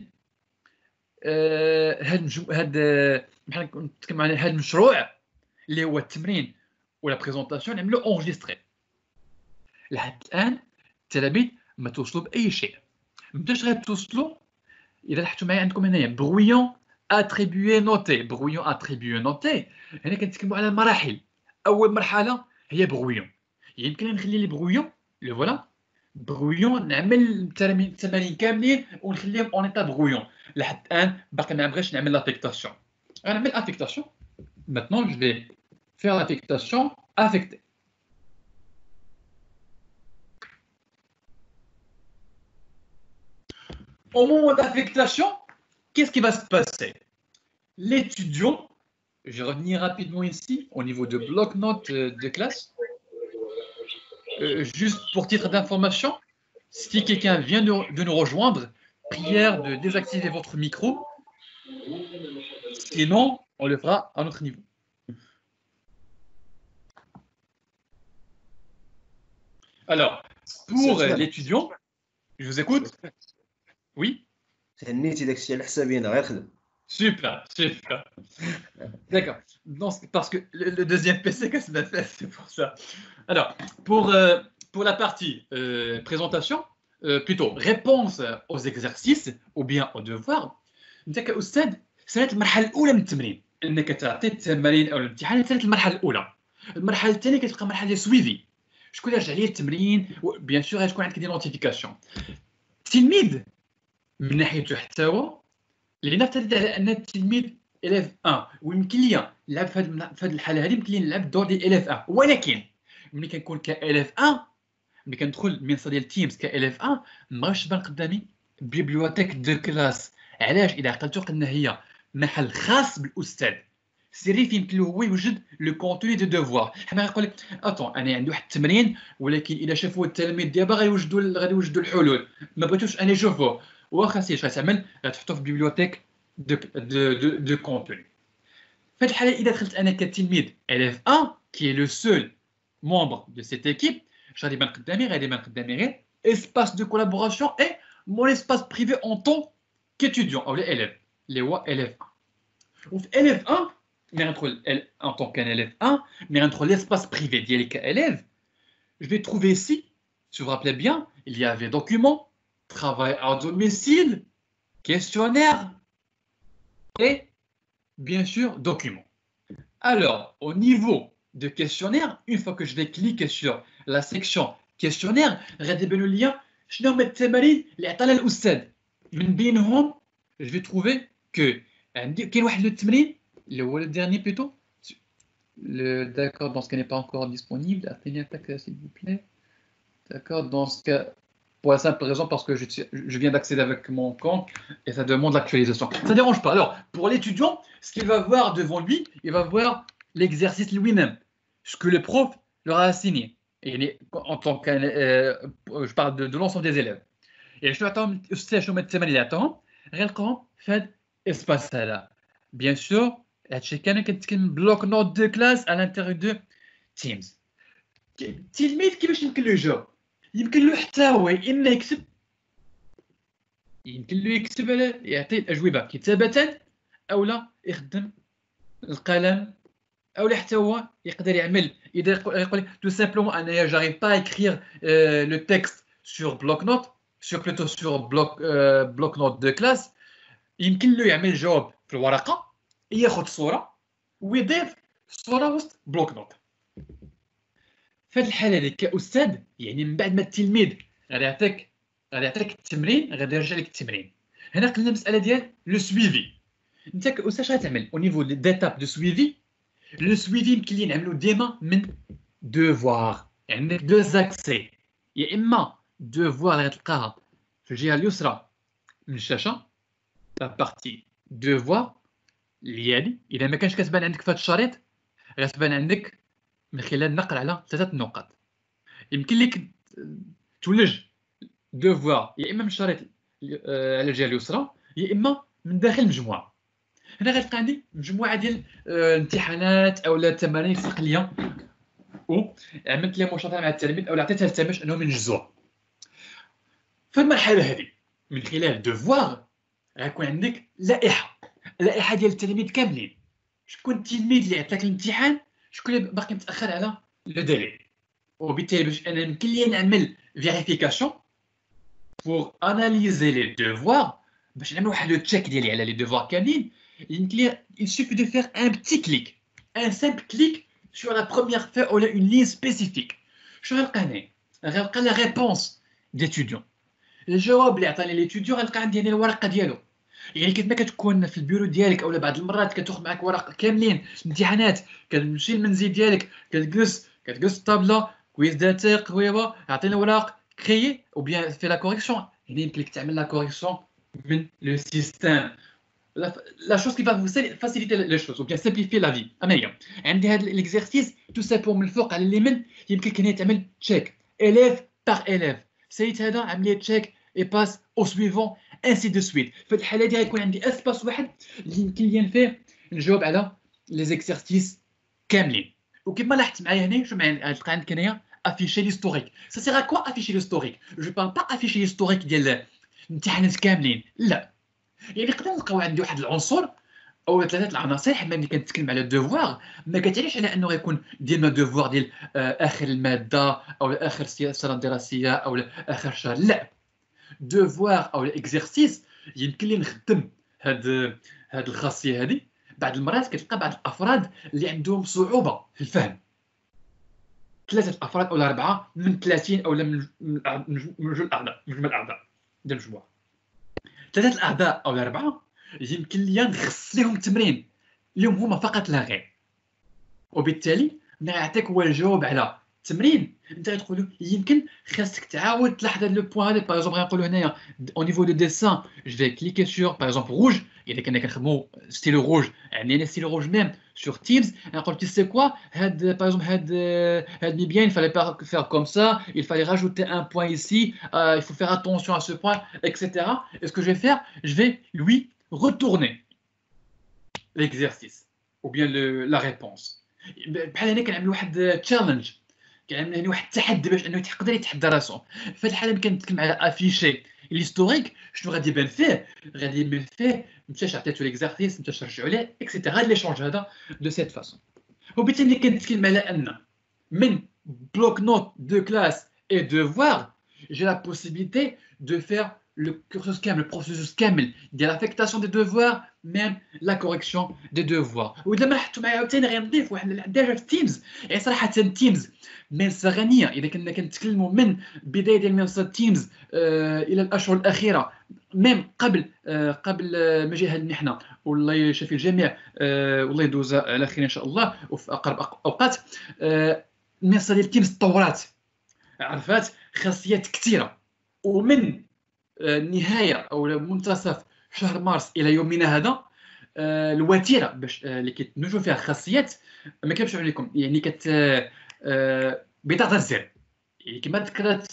بحال نتكلم على هذا المشروع اللي هو التمرين ولا بريزونطاسيون، نعملو اونجستري. لحد الان التلاميذ ما توصلوا باي شيء. باش غتوصلوا اذا لاحظتوا معايا عندكم هنايا برويون اتريبيو نوتي. برويون اتريبيو نوتي هنا كنتكلموا على المراحل. اول مرحله هي برويون، يمكن نخلي لي برويون لو فوالا برويون، نعمل التمارين كاملين ونخليهم اون ايتا برويون. لحد الان باقي ما بغيتش نعمل لافيكتاسيون. غنعمل افيكتاسيون maintenant. Je vais faire l'affectation affectée. Au moment d'affectation, qu'est-ce qui va se passer? L'étudiant, je vais revenir rapidement ici au niveau de bloc-notes de classe. Juste pour titre d'information, si quelqu'un vient de nous rejoindre, prière de désactiver votre micro, sinon on le fera à notre niveau. Alors, pour l'étudiant, je vous écoute. Oui. Super, super. D'accord. Parce que le deuxième PC casse ma fesse, c'est pour ça. Alors, pour la partie présentation, plutôt réponse aux exercices ou bien aux devoirs. انت كأستاذ سنة المرحلة الأولى من التمرين، أنك تعطي التمارين أو الامتحان سنة المرحلة الأولى. المرحلة الثانية كتبقى مرحلة ديال سويفي، شكون اللي رجع لي التمرين، بيان سور غتكون عندك دي نوتيفيكاسيون. التلميذ من ناحيته حتى هو لنفترض على أن التلميذ إليف 1 ويمكن لي نلعب في هذه الحالة هذه، يمكن لي نلعب الدور ديال إليف 1. ولكن ملي كنكون كإليف 1، ملي كندخل المنصة ديال تيمز كإليف 1، ما غاش تبان قدامي بيبليوتيك دو كلاس. علاش؟ اذا عقلتوا قلنا هي محل خاص بالاستاذ سيري يمكن له هو يوجد لو كونتوني دو دوفوار. حنا غيقول لك اتون انا عندي واحد التمرين، ولكن اذا شافوه التلاميذ دابا غادي يوجدوا الحلول، ما بغيتوش انا نشوفوه. واخا سي اش غتعمل؟ غتحطو في بيبليوتيك دو كونتوني. في هذه الحاله اذا دخلت انا كتلميذ élève 1 كي لو سول مومبر دو سيت ايكيب، غادي يبان قدامي غير espace de collaboration et mon espace privé en tant qu'étudiant ou les élèves, les élèves 1. Ou élève 1, mais entre en tant qu'un élève 1, mais entre l'espace privé d'élève élève, je vais trouver ici, si vous vous rappelez bien, il y avait documents, travail à domicile, questionnaire et bien sûr documents. Alors, au niveau de questionnaire, une fois que je vais cliquer sur la section questionnaire, غادي يبان ليا شنو هما التمارين اللي عطانا الاستاذ. من بينهم je vais trouver que كاين واحد التمرين Le dernier plutôt. D'accord, dans ce cas n'est pas encore disponible. Atteignez attaque, s'il vous plaît. D'accord, dans ce cas, pour la simple raison parce que je viens d'accéder avec mon compte et ça demande l'actualisation. Ça ne dérange pas. Alors, pour l'étudiant, ce qu'il va voir devant lui, il va voir l'exercice lui-même, ce que le prof leur a assigné. Et en tant que, je parle de l'ensemble des élèves. Et je attends, je mets الثمانية attend, غيلقاهم في هذا espace là. Bien sûr, هادشي كان كنتكلم بلوك نوت دو كلاس à l'intérieur de Teams. التلميذ كيفاش يمكن له يجاوب؟ يمكن له حتى هو اما يكتب، يمكن له يكتب يعطي الاجوبه كتابه، او لا يخدم القلم، او لا حتى هو يقدر يعمل يقول tout simplement انا j'arrive pas à écrire le texte sur bloc-notes sur bloc-notes de classe، يمكن له يعمل جواب في الورقه، ياخذ صوره ويضيف الصوره وسط بلوك-نوت. في هذه الحاله هذه كاستاذ يعني من بعد ما التلميذ غادي يعطيك التمرين، غادي يرجع لك التمرين. هنا قلنا المساله ديال لو سويفي. انت كاستاذ اش غتعمل او نيفو ديتاب دو سويفي؟ لو سويفي يمكن لي نعملو ديما من دوفوار، يعني عندك دو زاكسي، يا اما دوفوار اللي غتلقاها في الجهه اليسرى من الشاشه، لا بارتي دوفوار اللي هادي اذا ما كانش كتبان عندك في هذا الشريط غتبان عندك من خلال النقر على 3 نقط. يمكن لك تولج دوفوار يا اما من الشريط على الجهه اليسرى يا اما من داخل المجموعه. هنا غتلقى عندي مجموعه ديال الامتحانات او تمارين صقليه وعملت لها مشاركه مع التلاميذ او عطيتها للتلاميذ انهم ينجزوها. في المرحله هذه من خلال دوفوار غيكون عندك لائحه ديال التلاميذ كاملين، شكون التلميذ اللي عطاك الامتحان، شكون اللي باقي متاخر على لو ديلي. وبالتالي باش انا يمكن لي نعمل فيريفيكاسيون بور اناليزي لي دوفوار، باش نعمل واحد لو تشيك ديالي على لي دوفوار كاملين، يمكن لي il suffit de faire un petit clic, un simple clic sur la première feuille ou une ligne spécifique. شنو غنلقى هنا؟ غنلقى لا ريبونس ديتيديون، الجواب اللي عطاني ليتيديون غنلقى عندي هنا الورقه ديالو. يعني كيف ما كتكون في البيرو ديالك اولا بعض المرات كتاخذ معك ورق كاملين امتحانات، كتمشي للمنزل ديالك كتجلس الطابله كويز داتير قويبه عطينا اوراق كريي او بيان في لا كوريكسيون، يعني يمكن لك تعمل لا كوريكسيون من لو سيستيم. لا شوز كي فا فاسيليتي لي شوز او بيان سامبليفي لا في. اما عندي هذا الاكزرسيس تو سامبل من الفوق على اليمين، يمكن هنا تعمل تشيك élève par élève، سيت هذا عمليه تشيك اي باس او سويفون انسي دو سويت. في الحاله دي غيكون عندي اسباس واحد اللي يمكن لي فيه نجاوب على لي زيكسيرسيس كاملين. وكما لاحظت معايا هنا شو غتلقى عندك هنايا افيشي ليستوريك. سا سيغ ا كوا افيشي ليستوريك؟ جو بارل با افيشي ليستوريك ديال الامتحانات كاملين، لا. يعني نقدر نلقاو عندي واحد العنصر او 3 العناصر حنا ملي كنتكلم على الدوفوار ما كتعنيش على انه غيكون ديما دوفوار ديال اخر الماده او اخر السنه الدراسيه او اخر الشهر، لا. دوفوار او الاكزرسيس يمكن لي نخدم هاد الخاصيه هذه. بعض المرات كتلقى بعض الافراد اللي عندهم صعوبه في الفهم، 3 افراد او 4 من 30 او من جوج الاعضاء، مجمل الاعضاء ديال المجموعه، 3 الاعضاء او 4 يمكن لي نخص لهم تمرين اليوم هما فقط لا غير. وبالتالي ملي يعطيك هو الجواب على التمرين انت غتقول يمكن خاصك تعاود تلاحظ هذا لو بوين هذا. باغ اكزومبل غنقولوا هنايا او نيفو دو ديسان جو في كليكي سور باغ اكزومبل روج، اذا كنا كنخدموا ستيلو روج يعني انا ستيلو روج ميم سور تيمز نقول تي سي كوا هاد باغ اكزومبل هاد مي بيان il fallait pas faire comme ça, il fallait rajouter un point ici, il faut faire attention à ce point, etc. Et ce que je vais faire, je vais lui retourner l'exercice ou bien la réponse. بحال هنا كنعمل واحد تشالنج، كنعمل هنا واحد التحدي باش انه يقدر يتحدى راسو. في هذه الحاله ملي كنتكلم على افيشي ليستوريك شنو غادي يبان فيه؟ غادي يبان فيه مشاش عطيتو ليكزارسيس مشاش رجعوا عليه اكسيتيرا. غادي ليشونج هذا دو سيت فاسون. وبالتالي كنتكلم على ان من بلوك نوت دو كلاس اي دوفوار j'ai la possibilité de faire le cursus كامل, le processus كامل ديال l'affectation des devoirs, même la correction des devoirs. وإذا ما لاحظتوا معايا عاوتاني غنضيف واحد الدرجة في تيمز. يعني صراحة تيمز منصة غنية. إذا كنا كنتكلموا من بداية ديال منصة تيمز إلى الأشهر الأخيرة، ميم قبل مجيء هذه المحنة، والله يشفي الجميع، والله يدوز على خير إن شاء الله وفي أقرب أوقات. المنصة ديال تيمز تطورات، عرفات خاصيات كثيرة، ومن نهاية أو منتصف شهر مارس إلى يومنا هذا الوتيرة باش اللي كيتنوجوا فيها خاصيات ما كنبش عليكم. يعني بطاقة الزر، يعني كما ذكرت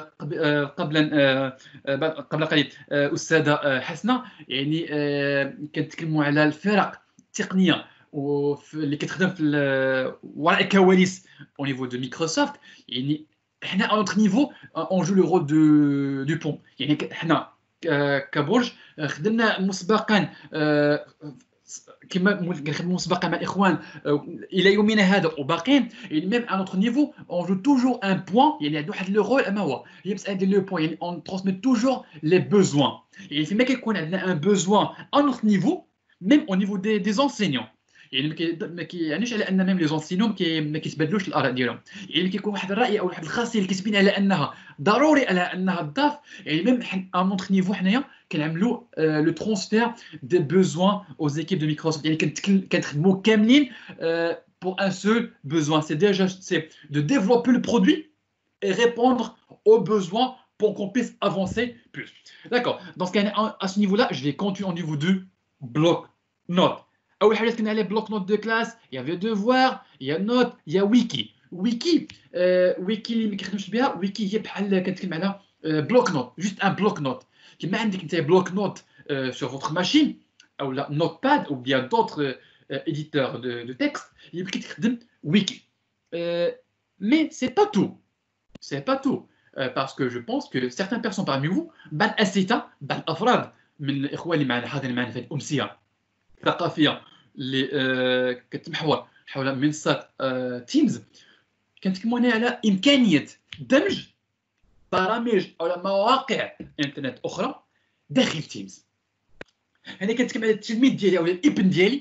قبل قليل أستاذة حسنة، يعني كنتكلموا على الفرق التقنية اللي كتخدم في وراء الكواليس au niveau de Microsoft. يعني حنا à notre niveau on joue le rôle du pont. يعني حنا كبرج خدمنا مسبقا كما كنخدموا مسبقا مع الاخوان الى يومنا هذا وباقيين. يعني ميم à notre niveau on joue toujours un point. يعني عندنا واحد لو رول ما هو هي مساله ديال لو بوين. يعني on transmet toujours les besoins. يعني فيما كيكون عندنا un besoin à notre niveau même au niveau des enseignants. يعني ما كيعنيش على ان ميم لي زونسينيون ما كيتبادلوش الاراء ديالهم. يعني كيكون واحد الراي او واحد الخاصيه اللي كتبين على انها ضروري على انها تضاف. يعني ميم ا مونتر نيفو حنايا كنعملوا لو ترونسفير دي بوزوان aux équipes de Microsoft. يعني كنخدموا كاملين pour un seul besoin. C'est déjà de développer le produit et répondre aux besoins pour qu'on puisse avancer plus. D'accord. Dans ce cas, à ce niveau-là, je vais continuer au niveau du bloc-notes. أول حاجة كنا عليه بلوك نوت دو كلاس، يا في دوفوار، يا نوت، يا ويكي. ويكي اللي ما كنخدمش بها، ويكي هي بحال كنتكلم على بلوك نوت، جوست ان بلوك نوت. كيما عندك انت بلوك نوت سور فوتر ماشين او لا نوت باد او بيان دوطر éditeurs de texte، يمكن تخدم ويكي. Mais c'est pas tout. C'est pas tout. Parce que je pense que certaines personnes parmi vous بعض الأساتذة بعض الأفراد من الإخوة اللي معنا حاضرين معنا في الأمسية الثقافيه اللي كتمحور حول منصه تيمز، كنتكلموا هنا على امكانيه دمج برامج او مواقع انترنت اخرى داخل تيمز. هنا كنتكلم على التلميذ ديالي او الابن ديالي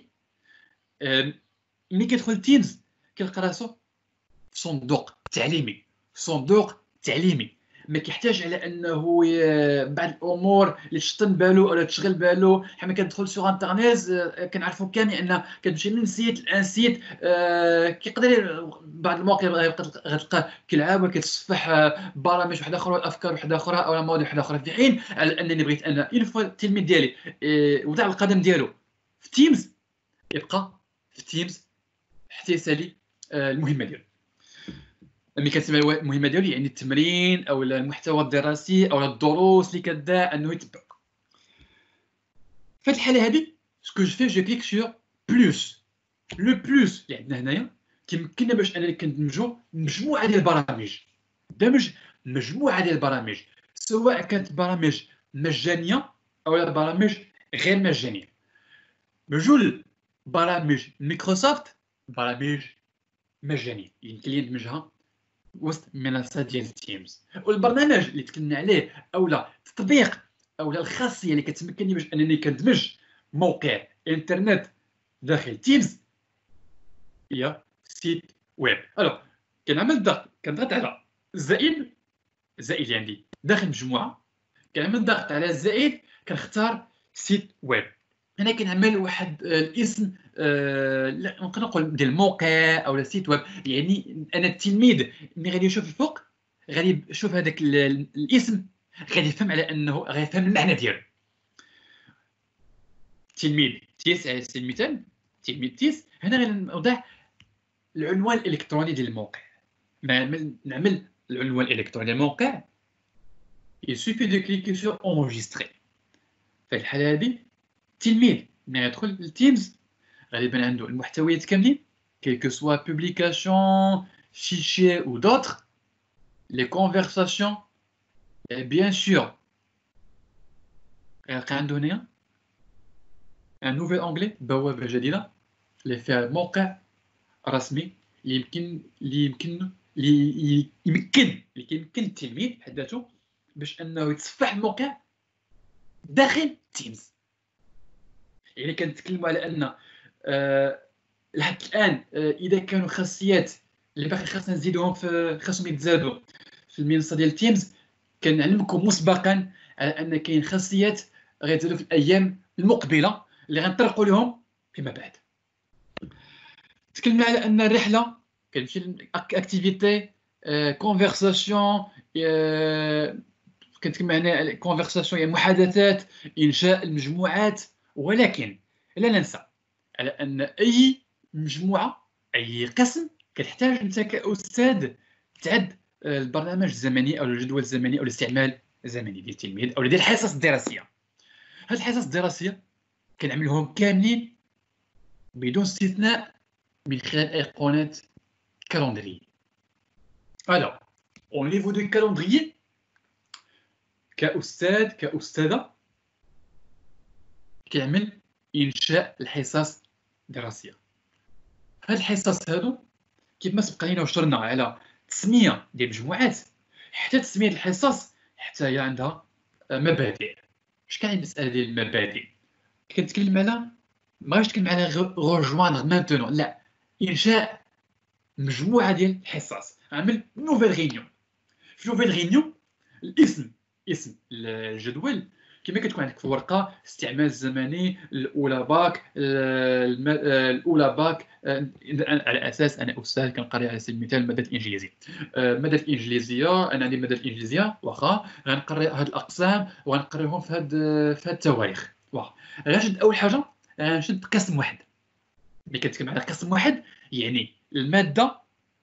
ملي كيدخل تيمز كيلقى راسو في صندوق تعليمي. ما كيحتاج على انه بعض الامور اللي تشطن بالو ولا تشغل بالو. حنا كندخل سوغ انترنيت كنعرفوا كامل ان كتمشي من سيت لان سيت كيقدر بعض المواقع غتلقاه كيلعب وكيتصفح برامج واحده اخرى وافكار واحده اخرى او مواضيع واحده اخرى، في حين على انني بغيت انا الفوا التلميذ ديالي وضع القدم ديالو في تيمز يبقى في تيمز حتى يسالي المهمه ديالو. ملي كتسمع المهمه ديالو يعني التمرين او المحتوى الدراسي او الدروس اللي كدار انه يتبع. في هذه الحاله هذه سكو جو في جو كليك سور بلوس. لو بلوس اللي عندنا هنايا كيمكننا باش اننا كندمجوا مجموعه ديال البرامج. دمج مجموعه ديال البرامج سواء كانت برامج مجانيه او برامج غير مجانيه. بجول برامج مايكروسوفت برامج مجانيه يمكن لي ندمجها وسط منصه ديال تيمز. والبرنامج اللي تكلمنا عليه اولا التطبيق اولا الخاصيه اللي كتمكنني باش انني كندمج موقع انترنت داخل تيمز هي سيت ويب. الوغ كنضغط على الزائد اللي عندي داخل مجموعه، كنعمل ضغط على الزائد كنختار سيت ويب. هنا كنعمل واحد الاسم نقدر نقول ديال الموقع او سيت ويب. يعني انا التلميذ ملي غادي يشوف الفوق غادي يشوف هذاك الاسم غادي يفهم على انه غادي يفهم المعنى ديالو. تلميذ تيس على سبيل المثال، تلميذ تيس هنا غادي نوضع العنوان الالكتروني ديال الموقع. نعمل العنوان الالكتروني ديال الموقع. il suffit de cliquer sur enregistrer. في الحاله هذه التلميذ ملي يدخل للتيمز غالبا عنده المحتويات كاملين quel que soit publication, fichier ou d'autres, les conversations et bien sûr عنده هنا un nouvel onglet بوابه جديده اللي فيها موقع رسمي اللي يمكن التلميذ بحد ذاته باش انه يتصفح الموقع داخل تيمز. يعني كنتكلموا على ان لحد الان اذا كانوا خاصيات اللي باقي خاصنا نزيدوهم خاصهم يتزادوا في المنصه ديال تيمز، كنعلمكم مسبقا على ان كاين خاصيات غيتزادوا في الايام المقبله اللي غنطرقوا لهم فيما بعد. تكلمنا على ان الرحله كتمشي اكتيفيتي كونفرساسيون، كنتكلم على كونفرساسيون يعني محادثات، انشاء المجموعات، ولكن لا ننسى على ان اي مجموعه اي قسم كتحتاج انت كاستاذ تعد البرنامج الزمني او الجدول الزمني او الاستعمال الزمني ديال التلميذ او ديال الحصص الدراسيه. هاد الحصص الدراسيه كنعملوهم كاملين بدون استثناء من خلال ايقونات كالندري. Alors, au niveau du calendrier, كأستاذة كيعمل إنشاء الحصص الدراسية. هاد الحصص هادو كيف ما سبق لينا وشرنا على تسمية ديال المجموعات، حتى تسمية الحصص حتى هي عندها مبادئ. اش كاين المسألة ديال المبادئ؟ كنتكلم على ما نتكلم على rejoindre maintenant، لا، إنشاء مجموعة ديال الحصص، عمل نوفيل رينيون. في نوفيل رينيون اسم الجدول كما كتكون عندك في الورقه: استعمال الزمني الاولى باك، الاولى باك. على اساس انا استاذ كنقري على سبيل المثال الماده الانجليزيه، الماده الانجليزيه انا عندي الماده الانجليزيه واخا غنقري هاد الاقسام وغنقريهم في هاد التواريخ. واخا غنشد اول حاجه غنشد قسم واحد. ملي كنتكلم على قسم واحد يعني الماده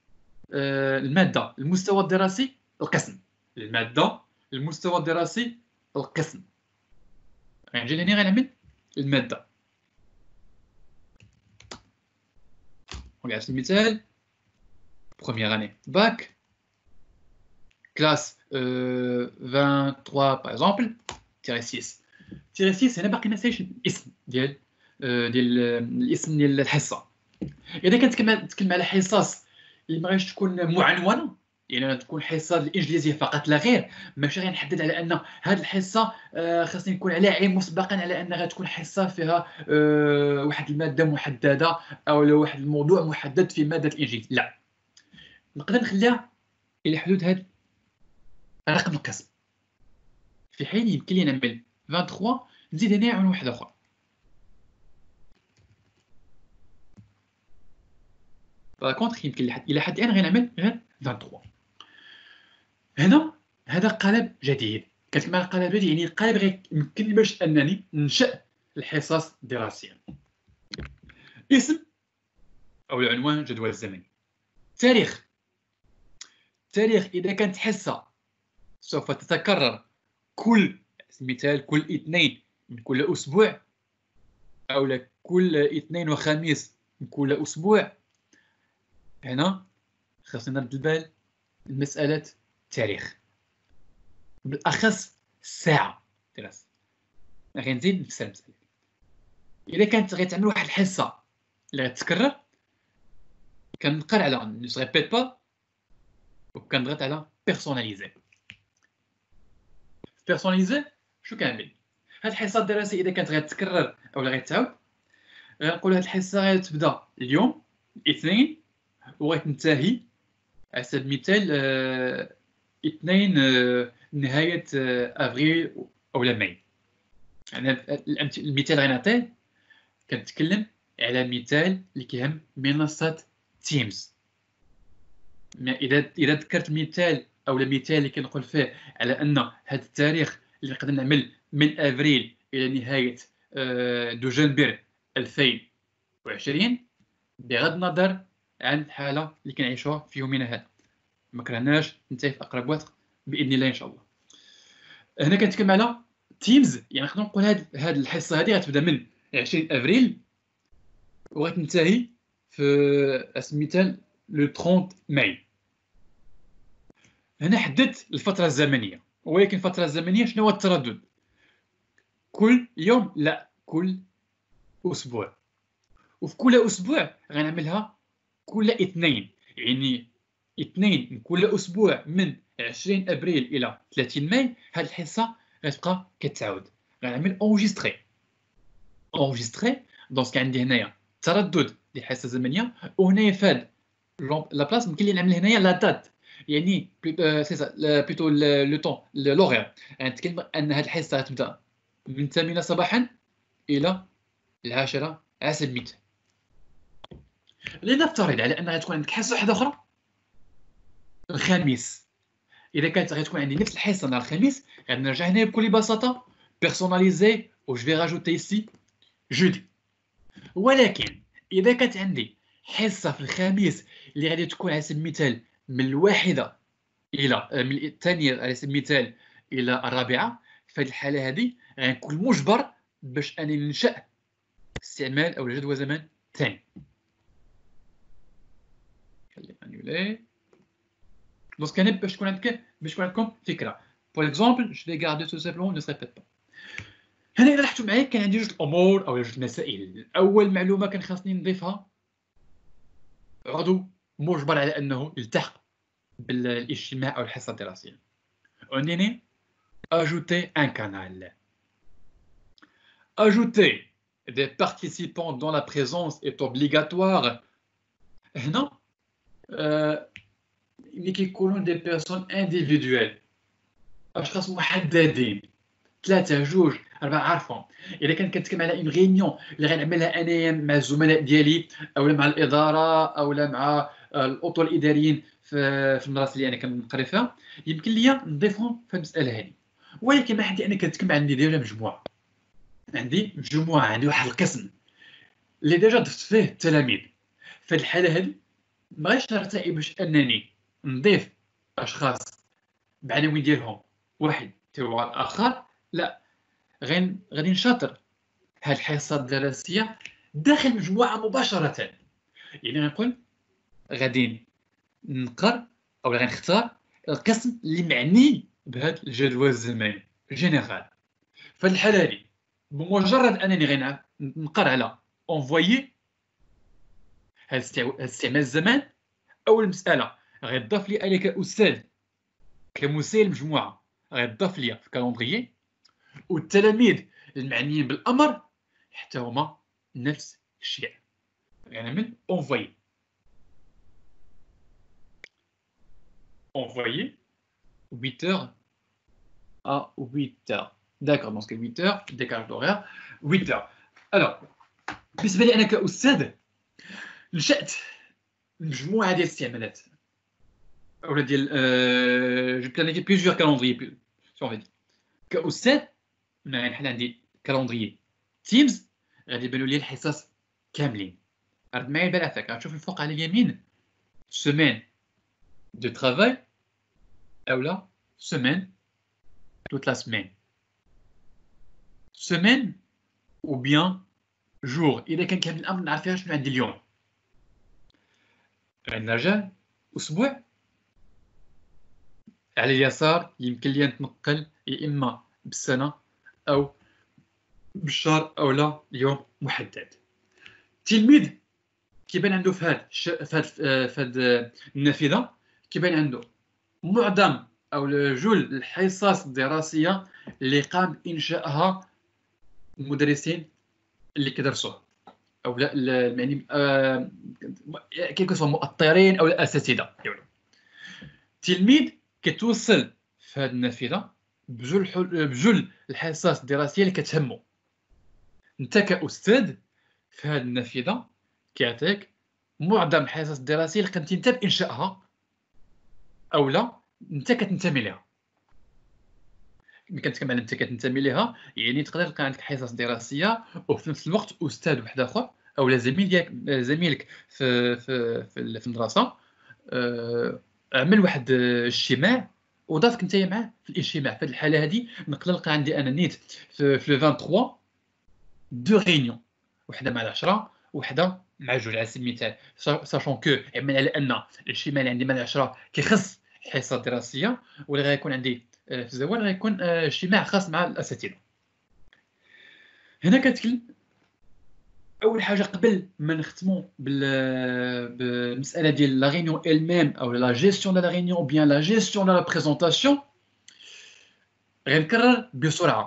المستوى الدراسي القسم، الماده المستوى الدراسي القسم. غنجي لهنا غنعمل الماده. على سبيل المثال بروميير اني باك كلاس 23 باغ اكزومبل تيري 6 هنا باقي ناسيش الاسم ديال الاسم ديال الحصه. اذا كنتكلم على حصص اللي ما غاديش تكون معنونه، يعني تكون حصه الانجليزيه فقط لا غير، ماشي غنحدد على ان هذه الحصه خاصني نكون على علم مسبقا على ان غتكون حصه فيها واحد الماده محدده او واحد الموضوع محدد في ماده الانجليزيه، لا، نقدر نخليها الى حدود هذا رقم القسم، في حين يمكن لي نعمل 23 نزيد هنا عنوان واحد اخر. باغ يمكن الى حد الان غنعمل غير 23. هنا هذا قالب جديد. كتكلم على قالب جديد يعني قالب يمكن باش انني ننشأ الحصص الدراسيه. اسم او العنوان جدول الزمني. تاريخ اذا كانت حصه سوف تتكرر كل مثال كل اثنين من كل اسبوع او كل اثنين وخميس من كل اسبوع، هنا خاصنا نرد البال لمساله التاريخ، بالاخص الساعه دراسه. غنزيد نفس المساله. الا كانت غتعمل واحد الحصه اللي غتكرر كنقر على نو سو ريبيت با وكنضغط على بيرسوناليزي. بيرسوناليزي شو كنعمل؟ هاد الحصه الدراسيه اذا كانت غتكرر او غتعاود غنقول هاد الحصه غتبدا اليوم الاثنين وغتنتهي على سبيل المثال اثنين نهايه افريل اولا ماي. يعني المثال غنعطيه كنتكلم على مثال اللي كيهم منصه تيمز. اذا ذكرت مثال او المثال اللي كنقول فيه على ان هذا التاريخ اللي نقدر نعمل من افريل الى نهايه دجنبر 2020 بغض النظر عن الحاله اللي كنعيشوها في يومنا هذا، ما كرهناش ننتهي في اقرب وقت باذن الله ان شاء الله. هنا كنتكلم على تيمز، يعني نقدر نقول هذه الحصه هذه غتبدا من 20 افريل وغتنتهي في المثال لو 30 ماي. هنا حددت الفتره الزمنيه، ولكن الفتره الزمنيه شنو هو التردد؟ كل يوم؟ لا، كل اسبوع. وفي كل اسبوع غنعملها كل اثنين، يعني اثنين من كل اسبوع من 20 ابريل الى 30 ماي. هذه الحصه غتبقى كتعاود، غنعمل enregistrer دونك عندي هنايا تردد لحصه زمنيه، وهنايا فهاد لا بلاص يمكن لي نعمل هنايا لا دات، يعني سي سا بلوتو لو طون لوغير. نتكلم ان هاد الحصه غتبدا من 8 صباحا الى 10 عسل ميت. لنفترض على ان غتكون عندك حصه واحده اخرى الخميس. اذا كانت غتكون عندي نفس الحصه نهار الخميس، غادي نرجع هنا بكل بساطه بيرسوناليزي و جو في راجوتي ايسي جودي. ولكن اذا كانت عندي حصه في الخميس اللي غادي تكون على سبيل المثال من الواحده الى من الثانيه على سبيل المثال الى الرابعه، في هذه الحاله هذه غنكون مجبر باش انني ننشا استعمال او جدول زمن ثاني. خلي انولي دونك انا باش تكون عندكم فكره. بور اكزومبل جو في غاردي تو سامبلومون نو سي ريبيت با. هنا اذا لاحظتوا معايا كان عندي جوج الامور او جوج المسائل. اول معلومه كان خاصني نضيفها، عضو مجبر على انه يلتحق بالاجتماع او الحصه الدراسيه. ونيني ajouter un canal. Ajouter des participants dont la présence est obligatoire. هنا ملي كيكونوا دي بيرسون انديفيدويل، اشخاص محددين، 3 2 4 عارفهم. اذا كان كنتكلم على اون ريونيون اللي غنعملها انايا مع الزملاء ديالي او مع الاداره او مع الاطر الاداريين في المدرسه اللي انا كنقري فيها، يمكن ليا نضيفهم في المساله هذه. ولكن ما عندي انا كنتكلم عندي ديجا مجموعه، عندي واحد القسم اللي ديجا ضفت فيه التلاميذ. في الحاله هذه ما غاديش نرتقي باش انني نضيف اشخاص بعناوين ديالهم واحد تبع الاخر، لا، غادي نشاطر هاد الحصه الدراسيه داخل مجموعه مباشره. يعني غنقول غادي نقر او غادي نختار القسم اللي معني بهذا الجدول الزمني جينيرال. في الحاله هذه بمجرد انني غادي نقر على انفويي هذا استعمال الزمان، اول مساله غيضاف لي انا كاستاذ كمسير المجموعه غيضاف لي في الكالندريي، والتلاميذ المعنيين بالامر حتى هما نفس الشيء. غنعمل انفويي 8h à 8h. D'accord, donc 8h, décalage d'horaire, 8h. Alors, بالنسبه لي انا كاستاذ نشات مجموعه ديال الاستعمالات ولا ديال جو بلانيفي بليزيور كالندريي سي اون كاستاذ. بحال عندي كالندريي تيمز غادي يبانوا لي الحصص كاملين. رد معايا البال عافاك، غتشوف الفوق على اليمين سيمين دو ترافاي اولا سيمين toute la semaine. Semaine ou bien jour. إذا كان كامل الأمر نعرف فيها شنو عندي اليوم. غنرجع أسبوع. على اليسار يمكن لي نتنقل يا إما بالسنة أو بالشهر أو لا يوم محدد. التلميذ كيبان عنده في هاد النافذة كيبان عنده معظم أو جل الحصص الدراسية اللي قام بإنشائها المدرسين اللي كيدرسوها أو لا يعني كيكون سوا مؤطرين أو الأساتذة ديالو. التلميذ كيتوصل في هذه النافذة بجل الحصص الدراسية اللي كتهمو. أنت كأستاذ في هذه النافذة كيعطيك معظم الحصص الدراسية اللي قمتي أنت بإنشائها أو لا انت كتنتمي ليها. ملي كنتكلم على انت كتنتمي ليها يعني تقدر تلقى عندك حصص دراسيه وفي نفس الوقت استاذ واحد اخر او زميلك في المدرسه عمل واحد الاجتماع وضافك انت معاه في الاجتماع. في الحاله هذه نقدر نلقى عندي انا نيت في 23 دو ريونيون، وحده مع 10 وحده مع 2 على سبيل المثال، ساشون كو يعمل على ان الاجتماع اللي عندي مع 10 كيخص الحصه الدراسيه، واللي غيكون عندي في الزوال غيكون اجتماع خاص مع الاساتذه. هنا كنتكلم اول حاجه قبل ما نختموا بالمساله ديال لا ريونيون elle-même او لا جيستيون دو لا ريونيون او بيان لا جيستيون دو لا بريزونطاسيون. غنكرر بسرعه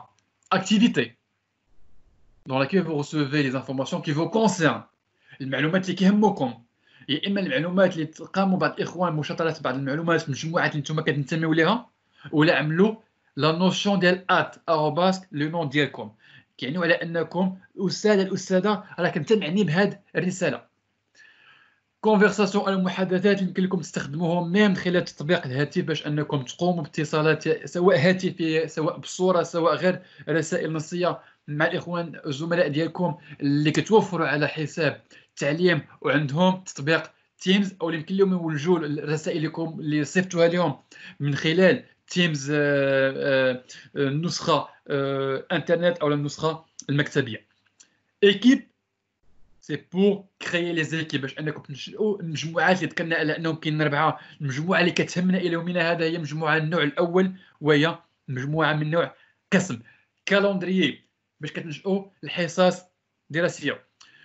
activité dans laquelle vous recevez les informations qui vous concernent. المعلومات اللي كيهموكم، يا اما المعلومات اللي تقاموا بعض الاخوان مشاطره بعض المعلومات في المجموعات اللي نتوما كتنتميو ليها، ولا عملوا لا نوسيون ديال لو نون ديالكم، كيعنيو على انكم الاستاذه راه كنتمعني بهذه الرساله. كونفرساسيون المحادثات يمكن لكم تستخدموهم من خلال تطبيق الهاتف باش انكم تقوموا باتصالات سواء هاتفيه سواء بالصوره سواء غير رسائل نصيه مع الاخوان الزملاء ديالكم اللي كتوفروا على حساب التعليم وعندهم تطبيق تيمز، او اللي يمكن لهم يولجوا الرسائل لكم اللي صيفطوها لهم من خلال تيمز النسخه انترنت او النسخه المكتبيه. ايكيب سي بور كريي لي زيكيب باش انكم تنشئوا المجموعات اللي ذكرنا على انهم كاين 4. المجموعه اللي كتهمنا الى يومنا هذا هي مجموعه النوع الاول، وهي مجموعه من نوع قسم كالندريي باش كتنشئوا الحصص الدراسيه.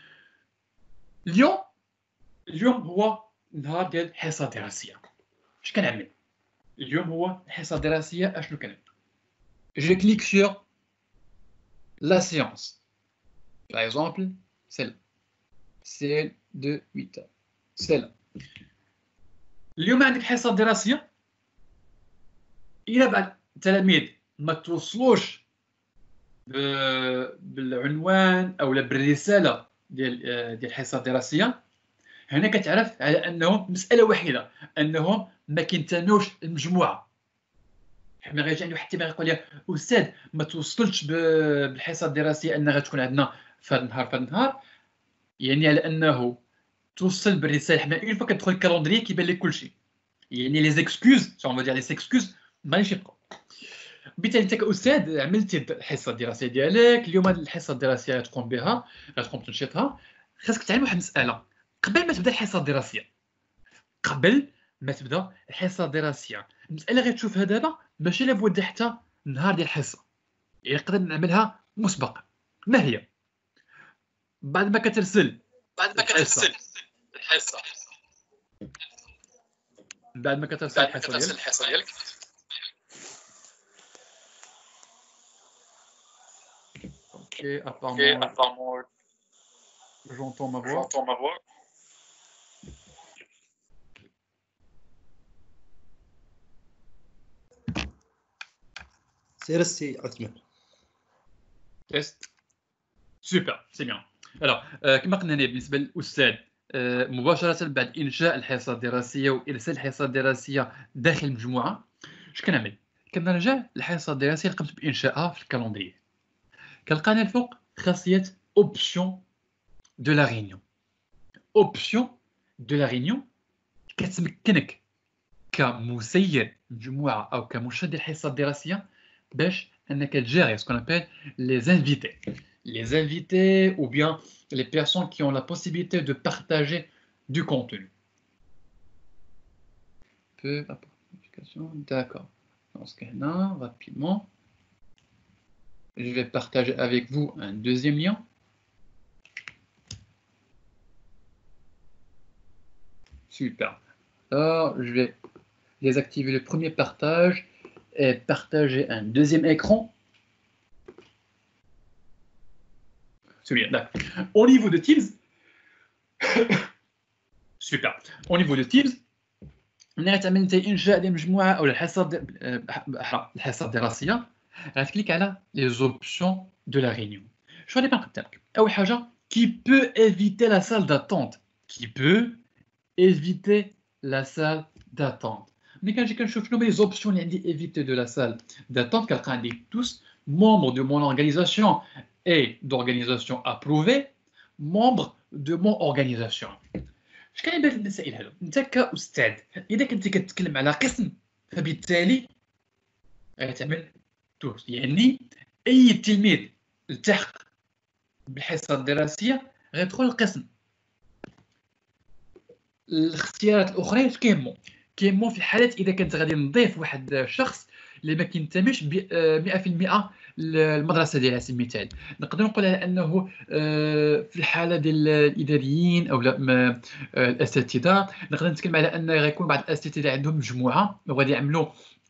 اليوم هو نهار ديال الحصه الدراسيه. اش كنعمل اليوم؟ هو الحصه الدراسيه. اشنو كنعمل؟ je clique sur la séance. Par exemple, celle de 8 heures. celle-là. اليوم عندك حصه دراسيه. الى بعض التلاميذ ما توصلوش بالعنوان او بالرساله ديال الحصه الدراسيه، هنا كتعرف على انهم مساله وحيده، انهم ما كينتميوش للمجموعه. حنا غيجي عنده حتى ما يقول لي استاذ ما توصلتش بالحصه الدراسيه ان غتكون عندنا في هذا النهار، يعني على انه توصل بالرساله. حنا اون فوا كتدخل الكالندري كيبان لك كلشي، يعني لي زيكسكوز اون فا دير لي زيكسكوز ما غاديش يبقاو. بالتالي انت كاستاذ عملتي الحصه الدراسيه ديالك اليوم، هذه الحصه الدراسيه غتقوم بها، غتقوم تنشيطها. خاصك تعلم واحد المساله قبل ما تبدا الحصه الدراسيه. قبل ما تبدا الحصه الدراسيه المساله غتشوفها دابا ماشي لابد حتى النهار ديال الحصه، يعني نقدر نعملها مسبقا. ما هي؟ بعد ما كترسل الحصه، بعد ما كترسل الحصه ديالك OK, apparemment, j'entends ma voix. C'est resté Othman. Test. Super, c'est bien. Alors, كما قلنا بالنسبه للاستاذ مباشره بعد انشاء الحصه الدراسيه وارسال الحصه الدراسيه داخل المجموعه، اش كنعمل؟ كنرجع للحصه الدراسيه اللي قمت بانشائها في الكالندري. كنلقى الفوق خاصيه اوبسيون دو لا ريونيون. اوبسيون دو لا ريونيون كتمكنك كمسير مجموعه او كمشرف الحصه الدراسيه باش انك تجيري ce qu'on appelle les invités. Les invités ou bien les personnes qui ont la possibilité de partager du contenu. D'accord. Dans ce cas-là, rapidement, je vais partager avec vous un deuxième lien. Super. Alors, je vais désactiver le premier partage et partager un deuxième écran. Celui-là, d'accord. Au niveau de Teams, super. Au niveau de Teams, ملي غتعمل انت انشاء ديال مجموعه او الحصه الدراسيه، غتكليك على لي زوبسيون دو لا ريونيون. شنو غادي يبان قدامك؟ اول حاجه كي بو ايفيتي لا سال داتونت. كي بو ايفيتي لا سال داتونت. ملي كنجي كنشوف شنو هما لي زوبسيون اللي عندي ايفيتي دو لا سال داتونت، كنلقى عندي توس membres de mon organisation et d'organisation approuvée, membres de mon organisation. اش كاين بهاد المسائل هادو؟ انت كاستاذ اذا كنتي كتكلم على قسم فبالتالي غتعمل توس، يعني اي تلميذ التحق بالحصه الدراسيه غيدخل القسم. الاختيارات الاخرى كيهمو في الحالات اذا كنت غادي نضيف واحد الشخص اللي ما كينتميش 100% للمدرسه ديال على سبيل المثال. نقدر نقول على انه في الحاله ديال الاداريين او الاساتذه، نقدر نتكلم على ان غيكون بعض الاساتذه عندهم مجموعه وغادي يعملوا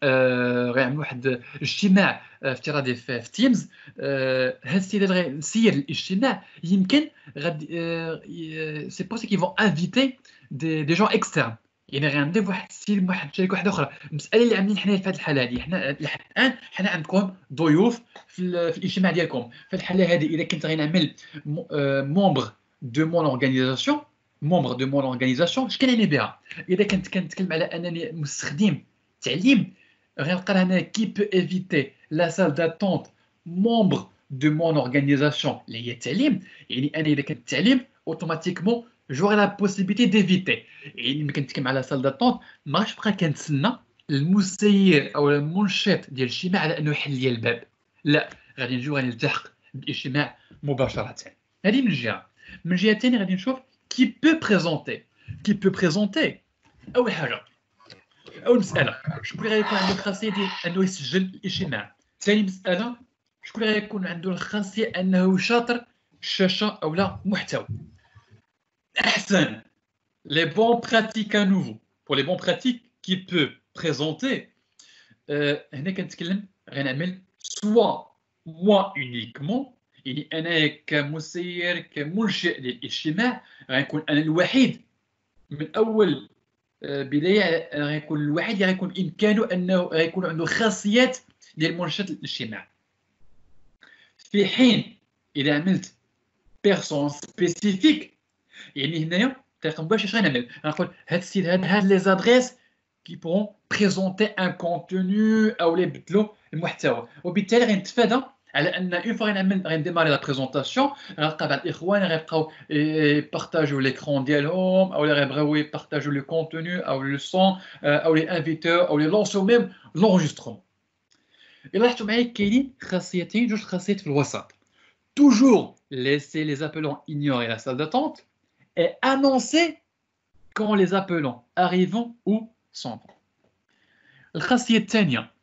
واحد اجتماع افتراضي في تيمز. هاد السيد اللي غيسير الاجتماع يمكن غادي سي بوسي كي فون انفيتي دي جون اكسترن، يعني غندي واحد السيد واحد الشركه واحده اخرى. المساله اللي عاملين حنايا في هذه الحاله هذه، حنا الان حنا عندكم ضيوف في الاجتماع ديالكم. في الحاله هذه اذا كنت غنعمل مومبر دو مون اورغانيزاسيون، مومبر دو مون اورغانيزاسيون اش كنعني بها؟ اذا كنت كنتكلم على انني مستخدم تعليم، غنلقى هنا كي بو ايفيتي لا سال داتونت مومبر دو مون اورغانيزاسيون اللي هي التعليم. يعني انا اذا كنت التعليم اوتوماتيكمون جوغي لا بوسيبيتي ديفيتي. يعني ملي كنتكلم على سال داتونت ما غاش نبقى كنتسنى المسير او المنشط ديال الاجتماع على انه يحل لي الباب، لا، غادي نجيو غادي نلتحق بالاجتماع مباشره. هذه من جهه. من جهه ثانيه غادي نشوف كي بو بريزونتي. كي بو بريزونتي اول حاجه، اول مساله، شكون اللي غيكون عنده الخاصيه ديال انه يسجل الاجتماع؟ ثاني مساله، شكون اللي غيكون عنده الخاصيه انه يشاطر الشاشه او لا محتوى؟ احسن les bons pratiques à nouveau. Pour les bons pratiques qui peut présenter, هنا كنتكلم غنعمل soit moi uniquement، يعني انا كمسير كمنشئ للاجتماع غنكون انا الوحيد من اول بدايه، غيكون الوحيد اللي غيكون بامكانه انه غيكون عنده خاصيات ديال منشط الاجتماع. في حين اذا عملت بيرسون سبيسيفيك، يعني هنايا طريقه مباشره اش غنعمل؟ غنقول هاد السيد هاد لي زادريس كي بون بريزونتي ان كونتوني او لي بدلوا المحتوى، وبالتالي غنتفادى على ان اون فوا غنديماري لا بريزونطاسيون غنلقى بعض الاخوان غيبقاو يبارطاجيو ليكرون ديالهم او غيبغيو يبارطاجيو لو كونتوني او لو سون او لي انفيتور او لي لونسو ميم لونجسترومون. الا لاحظتوا معايا كاينين خاصيتين، جوج خاصيات في الوسط. toujours laisser les appelants ignorer la salle d'attente et annoncer quand les appelants arrivent ou s'en vont. الخاصية الثانية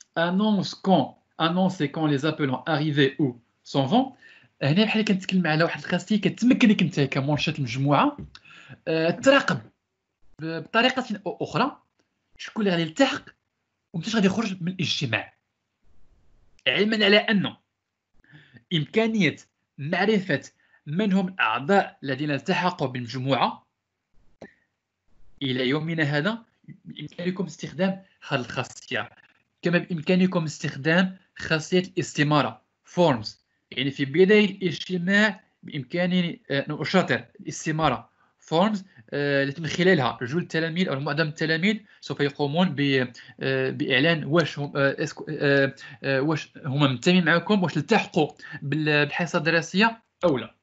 annoncer quand les appelants arrivent ou s'en vont. هنا بحال كنتكلم على واحد الخاصية كتمكنك انت كمنشط المجموعة تراقب بطريقة أخرى شكون اللي غادي يلتحق ومتاش غادي يخرج من الاجتماع، علما على أنه إمكانية معرفة من هم الأعضاء الذين التحقوا بالمجموعة إلى يومنا هذا. بإمكانكم استخدام هذه الخاصية، كما بإمكانكم استخدام خاصية الاستمارة forms. يعني في بداية الاجتماع بإمكاني أن أشاطر الاستمارة forms التي من خلالها جل التلاميذ أو معظم التلاميذ سوف يقومون بإعلان واش هما منتمين معكم، واش التحقوا بالحصة الدراسية أو لا.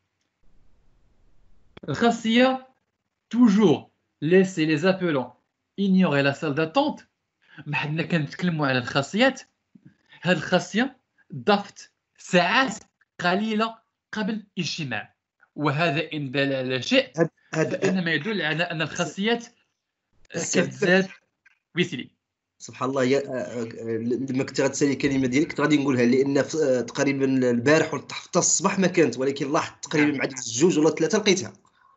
الخاصية toujours laisser les appelants ignorer la salle d'attente. ما حنا كنتكلموا على الخاصيات، هذه الخاصية ضفت ساعات قليلة قبل الاجتماع، وهذا إن دل على شيء فإنما يدل على أن الخاصيات كتزاد. ويسيلي سبحان الله، لما كنت غتسالي الكلمه ديالك كنت غادي نقولها، لان تقريبا البارح ولا حتى الصباح ما كانت، ولكن لاحظت تقريبا مع جوج ولا ثلاثه لقيتها.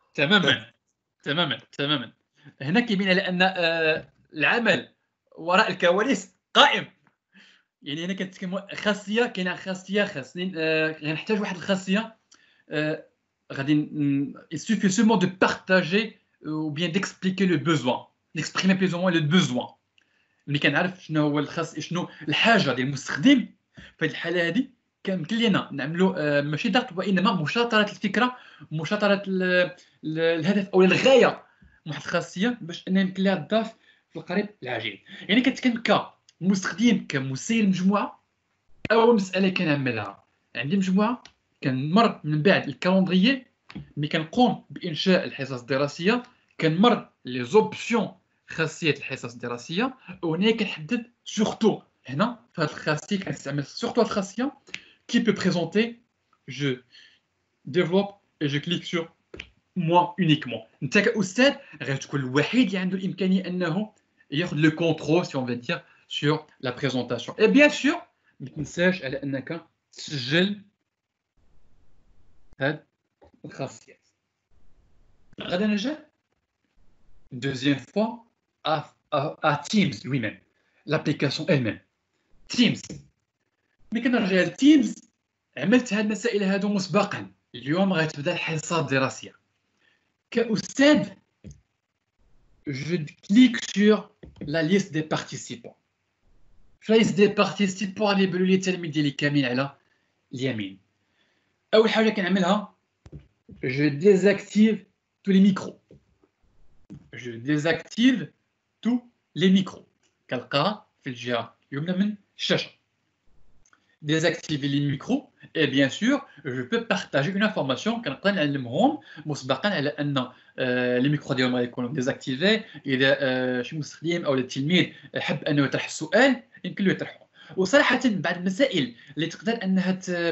تماما. هنا كيبين على ان العمل وراء الكواليس قائم. يعني هنا كنتكلموا خاصيه، كاينه خاصيه خاصني غنحتاج واحد الخاصيه غادي il suffit seulement de partager ou bien d'expliquer le besoin, d'exprimer plus ou moins le besoin. ملي كنعرف شنو هو شنو الحاجه ديال المستخدم، في الحاله هذه كيمكن لينا نعملوا ماشي ضغط وانما مشاطره الفكره، مشاطره الهدف او الغايه، واحد الخاصيه باش ان يمكن لها تضاف في القريب العاجل. يعني كتكلم كمستخدم كمسير مجموعه. اول مساله كنعملها عندي مجموعه كنمر من بعد الكالندريي، ملي كنقوم بانشاء الحصص الدراسيه كنمر لي زوبسيون خاصيه الحصص الدراسيه، وهنا كنحدد سورتو هنا في هذه الخاصيه كنستعمل سورتو الخاصيه qui peut présenter je développe et je clique sur moi uniquement. انت كاستاذ غتكون الوحيد اللي عنده الامكانيه انه ياخذ لو كونترول سي اون فا دير sur la présentation. Et bien sûr, ما تنساش على انك تسجل هاد الخاصيات. غدا نرجع deuxième fois à Teams lui-même, l'application elle-même. Teams. ملي كنرجع لتيمز عملت هاد المسائل هادو مسبقا. اليوم غتبدا الحصه الدراسيه. كأستاذ je clique sur la liste des participants. في la liste des participants اللي يبانوا لي التلاميذ ديالي كاملين على اليمين. أول حاجة كنعملها je désactive tous les micros. Je désactive tous les micros. كنلقاها في الجهة اليمنى من الشاشة. Désactiver les micros et bien sûr je peux partager une information كنقدر نعلمهم مسبقا على ان لي ميكرو ديالهم غيكونوا ديزاكتيفي. اذا شي مستخدم او التلميذ حب انه يطرح السؤال يمكن له يطرحه. وصراحه بعض المسائل اللي تقدر انها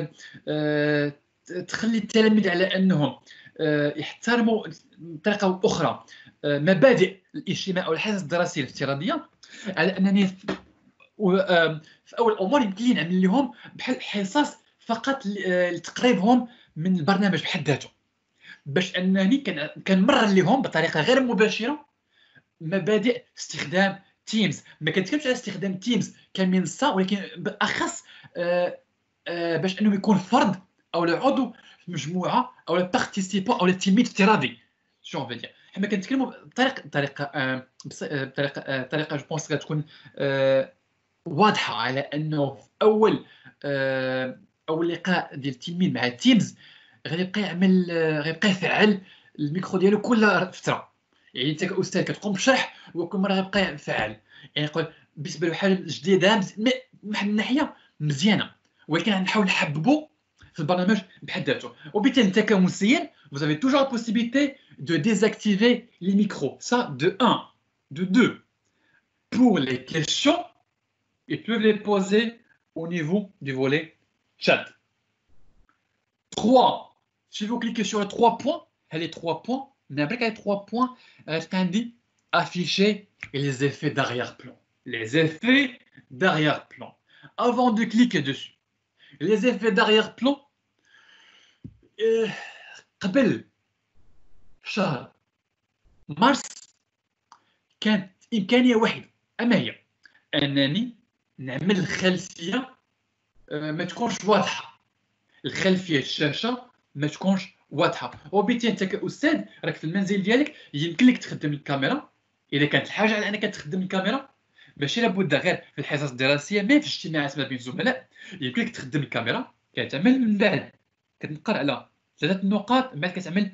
تخلي التلاميذ على انهم يحترموا بطريقه اخرى مبادئ الاجتماع او الحصص الدراسيه الافتراضيه، على انني في اول الامور يمكن لي نعمل لهم بحال حصص فقط لتقريبهم من البرنامج بحد ذاته، باش انني كنمرر لهم بطريقه غير مباشره مبادئ استخدام تيمز. ما كنتكلمش على استخدام تيمز كمنصه، ولكن بالاخص باش انه يكون فرد او عضو في مجموعه او بارتيسيبون او تلميذ افتراضي. شنو فيدير حنا كنتكلموا بطريقه جو بونس غتكون واضحه على انه في اول لقاء ديال التلميذ مع تيمز غيبقى يفعل الميكرو ديالو كل فتره. يعني انت كاستاذ كتقوم بشرح وكل مره غيبقى يفعل، يعني يقول بالنسبه له حاجه جديده من واحد الناحيه مزيانه، ولكن غنحاول نحببو في البرنامج بحد ذاته. وبالتالي انت كمسير vous avez toujours la possibilité de désactiver les micros. Ça de 1. De 2, pour les questions, ils peuvent les poser au niveau du volet chat. 3, si vous cliquez sur les 3 points, les 3 points, n'importe les 3 points, dit afficher les effets d'arrière-plan. Les effets d'arrière-plan. Avant de cliquer dessus, les effets d'arrière-plan, قبل شهر مارس كانت إمكانية واحدة، أما هي أنني نعمل الخلفية ما تكونش واضحة، الخلفية الشاشة ما تكونش واضحة. وبالتالي أنت كأستاذ راك في المنزل ديالك يمكن لك تخدم الكاميرا إذا كانت الحاجة على أنك تخدم الكاميرا، ماشي لابد غير في الحصص الدراسية، ما في اجتماعات ما بين الزملاء يمكن لك تخدم الكاميرا. كتعمل من بعد كتنقر على 3 نقاط، من بعد كتعمل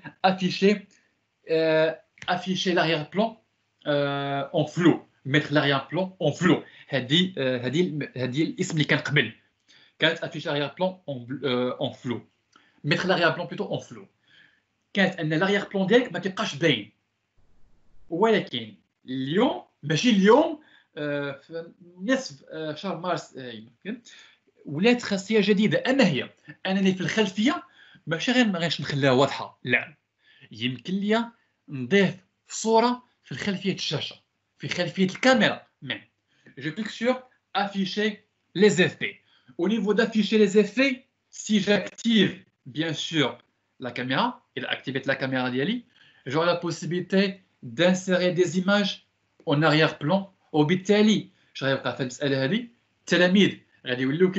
afficher l'arrière-plan en flou. mettre l'arrière-plan en flou. هذه الاسم اللي كان قبل كانت afficher l'arrière-plan en flou. mettre l'arrière-plan plutôt en flou كانت ان l'arrière-plan ديالك ما كيبقاش باين. ولكن اليوم ماشي اليوم في نصف شهر مارس يمكن ولات خاصيه جديده، اما هي انني في الخلفيه ماشي غير ما غيش نخليها واضحه، لا يمكن لي نضيف صوره في خلفيه الشاشه في خلفيه الكاميرا. même je clique sur afficher les effets. Au niveau d'afficher les effets, si j'active bien sûr la caméra, il a activé la caméra ديالي، j'aurai la possibilité d'insérer des images en arrière-plan. وبالتالي غيبقى في المساله هذه التلاميذ غادي يوليو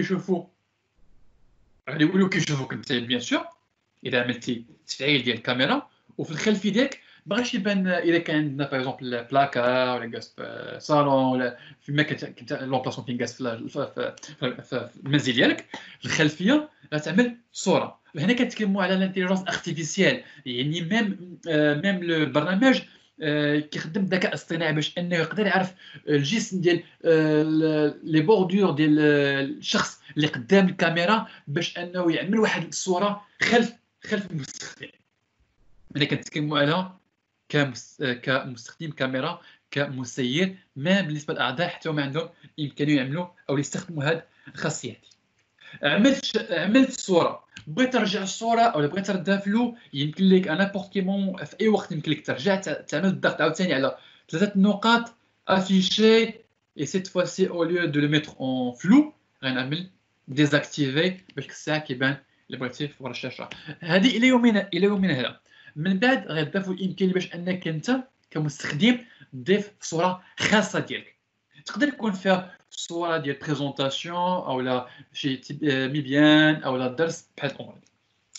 كيشوفوك انت بيان سور اذا عملتي تفعيل ديال الكاميرا، وفي الخلفيه ديالك ما غاديش يبان اذا كان عندنا باغ اكزومبل بلاكار ولا جالس في صالون ولا فيما كنت لومبلاسون فين جالس في المنزل ديالك، في الخلفيه غتعمل صوره. هنا كنتكلموا على الانتيليجنس ارتيفيسيال، يعني ميم البرنامج كيخدم بالذكاء الاصطناعي باش انه يقدر يعرف الجسم ديال لي بوردور ديال الشخص اللي قدام الكاميرا باش انه يعمل واحد الصوره خلف المستخدم. انا كنتكلموا على كمستخدم كاميرا كمسير، ما بالنسبه للاعضاء حتى هما عندهم امكانيه يعملوا او يستخدموا هذه الخاصيات. عملت صوره، بغيت ترجع الصوره او بغيت تردها فلو، يمكن لك انا بورت كيمون في اي وقت يمكن لك ترجع تعمل الضغط عاوتاني على 3 نقاط افيشي et cette fois-ci au lieu de le mettre en flou غنعمل désactiver باش الساعه كيبان اللي بغيتي فوق الشاشه. هذه الى يومنا هذا. من بعد غتضيفوا الامكانيه باش انك انت كمستخدم تضيف صوره خاصه ديالك، تقدر يكون فيها صوره ديال بريزونطاسيون او لا شي مبيان او لا درس بحال الامور هذه.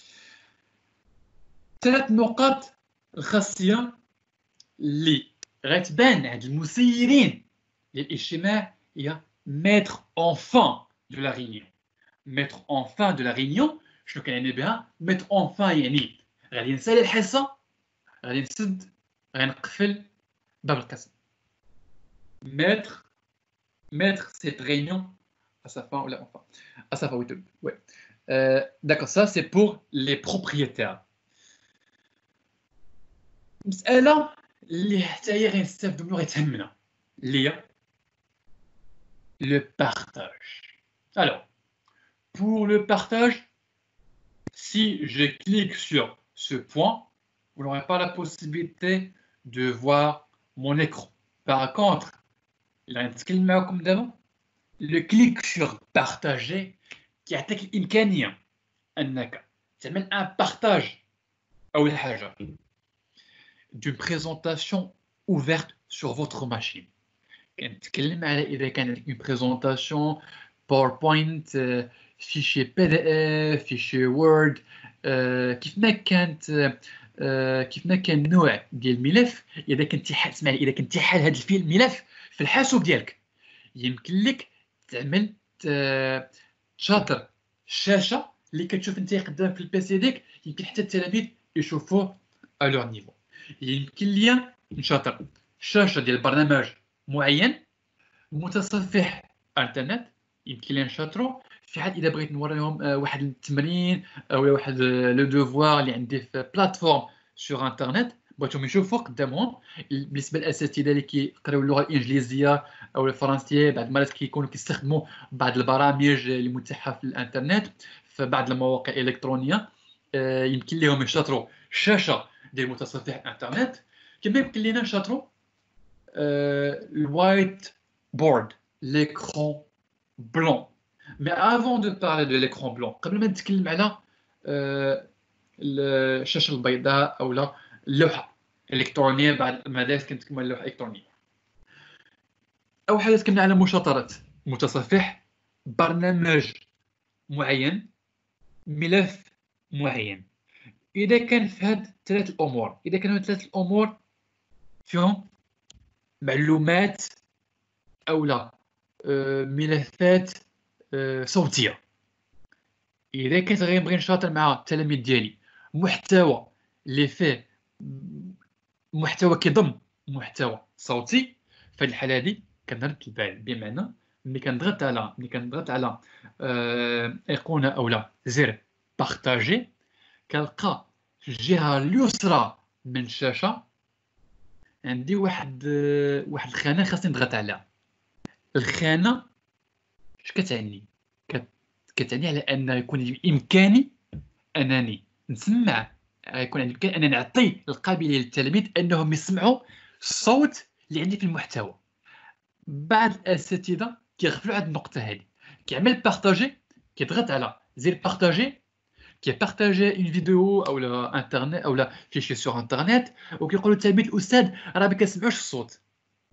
3 نقاط الخاصيه اللي غتبان عند المسيرين للاجتماع هي mettre en fin de la réunion. mettre en fin de la réunion شنو كنعني بها؟ mettre en fin يعني غادي نسالي الحصه، غادي نسد، غنقفل باب القسم. mettre cette réunion à sa fin ou la fin à sa fin. Oui. D'accord, ça c'est pour les propriétaires. مسألة اللي حتى هي غنستافدو منها غتهمنا اللي هي le partage. Alors, pour le partage, si je clique sur ce point, vous n'aurez pas la possibilité de voir mon écran. Par contre, le clic sur partager كيعطيك الإمكانية أنك تعمل un partage أول حاجة d'une présentation ouverte sur votre machine. كنتكلم على إذا كانت une présentation PowerPoint, fichier PDF, fichier Word, كيف ما كان نوع ديال الملف. إذا كنتي اسمعني، إذا كنتي حال هذا الملف في الحاسوب ديالك يمكن لك تعمل تشاطر الشاشة اللي كتشوف انت قدام في البيسي ديك، يمكن حتى التلاميذ يشوفوه على لور نيفو. يمكن ليا نشاطر الشاشة ديال برنامج معين متصفح انترنت، يمكن لي نشاطرو في حال اذا بغيت نوريهم واحد التمرين او واحد لو دوفوار اللي عندي في بلاتفورم سور انترنت بغيتهم يشوفوا قدامهم. بالنسبه للاساتذه اللي كيقراو اللغه الانجليزيه او الفرنسيه بعض المرات كيكونوا كيستخدموا بعض البرامج اللي متاحه في الانترنت في بعض المواقع الالكترونيه، يمكن لهم يشاطروا الشاشه ديال متصفح انترنت، كما يمكن لنا نشاطروا الوايت بورد، l'écran blanc. Mais avant de parler de l'écran blanc, قبل ما نتكلم على الشاشه البيضاء او لا اللوحه الالكترونيه، بعد المدارس كنتكلم على اللوحه الالكترونيه. اول حاجه تكلمنا على مشاطره متصفح برنامج معين، ملف معين. اذا كان في هاد 3 الامور، اذا كانوا 3 الامور فيهم معلومات او لا ملفات صوتيه، اذا كنت غنبغي نشاطر مع التلاميذ ديالي محتوى اللي فيه محتوى كيضم محتوى صوتي، في الحاله هذه كنرد البال. بمعنى ملي كنضغط على ايقونه او لا زر بارطاجي، كنلقى في الجهه اليسرى من الشاشه عندي واحد الخانه خاصني نضغط عليها. الخانه اش كتعني؟ كتعني على ان يكون بامكاني انني نسمع، يكون عندي الامكان انني نعطي القابليه للتلاميذ انهم يسمعوا الصوت اللي عندي في المحتوى. بعض الاساتذه كيغفلوا على النقطه هذه، كيعمل بارطاجي، كيضغط على زير بارطاجي، كيبارطاجي اون فيديو او لا انترنت او لا فيشي سور انترنت، وكيقولوا للتلاميذ الاستاذ راه ما كنسمعوش الصوت.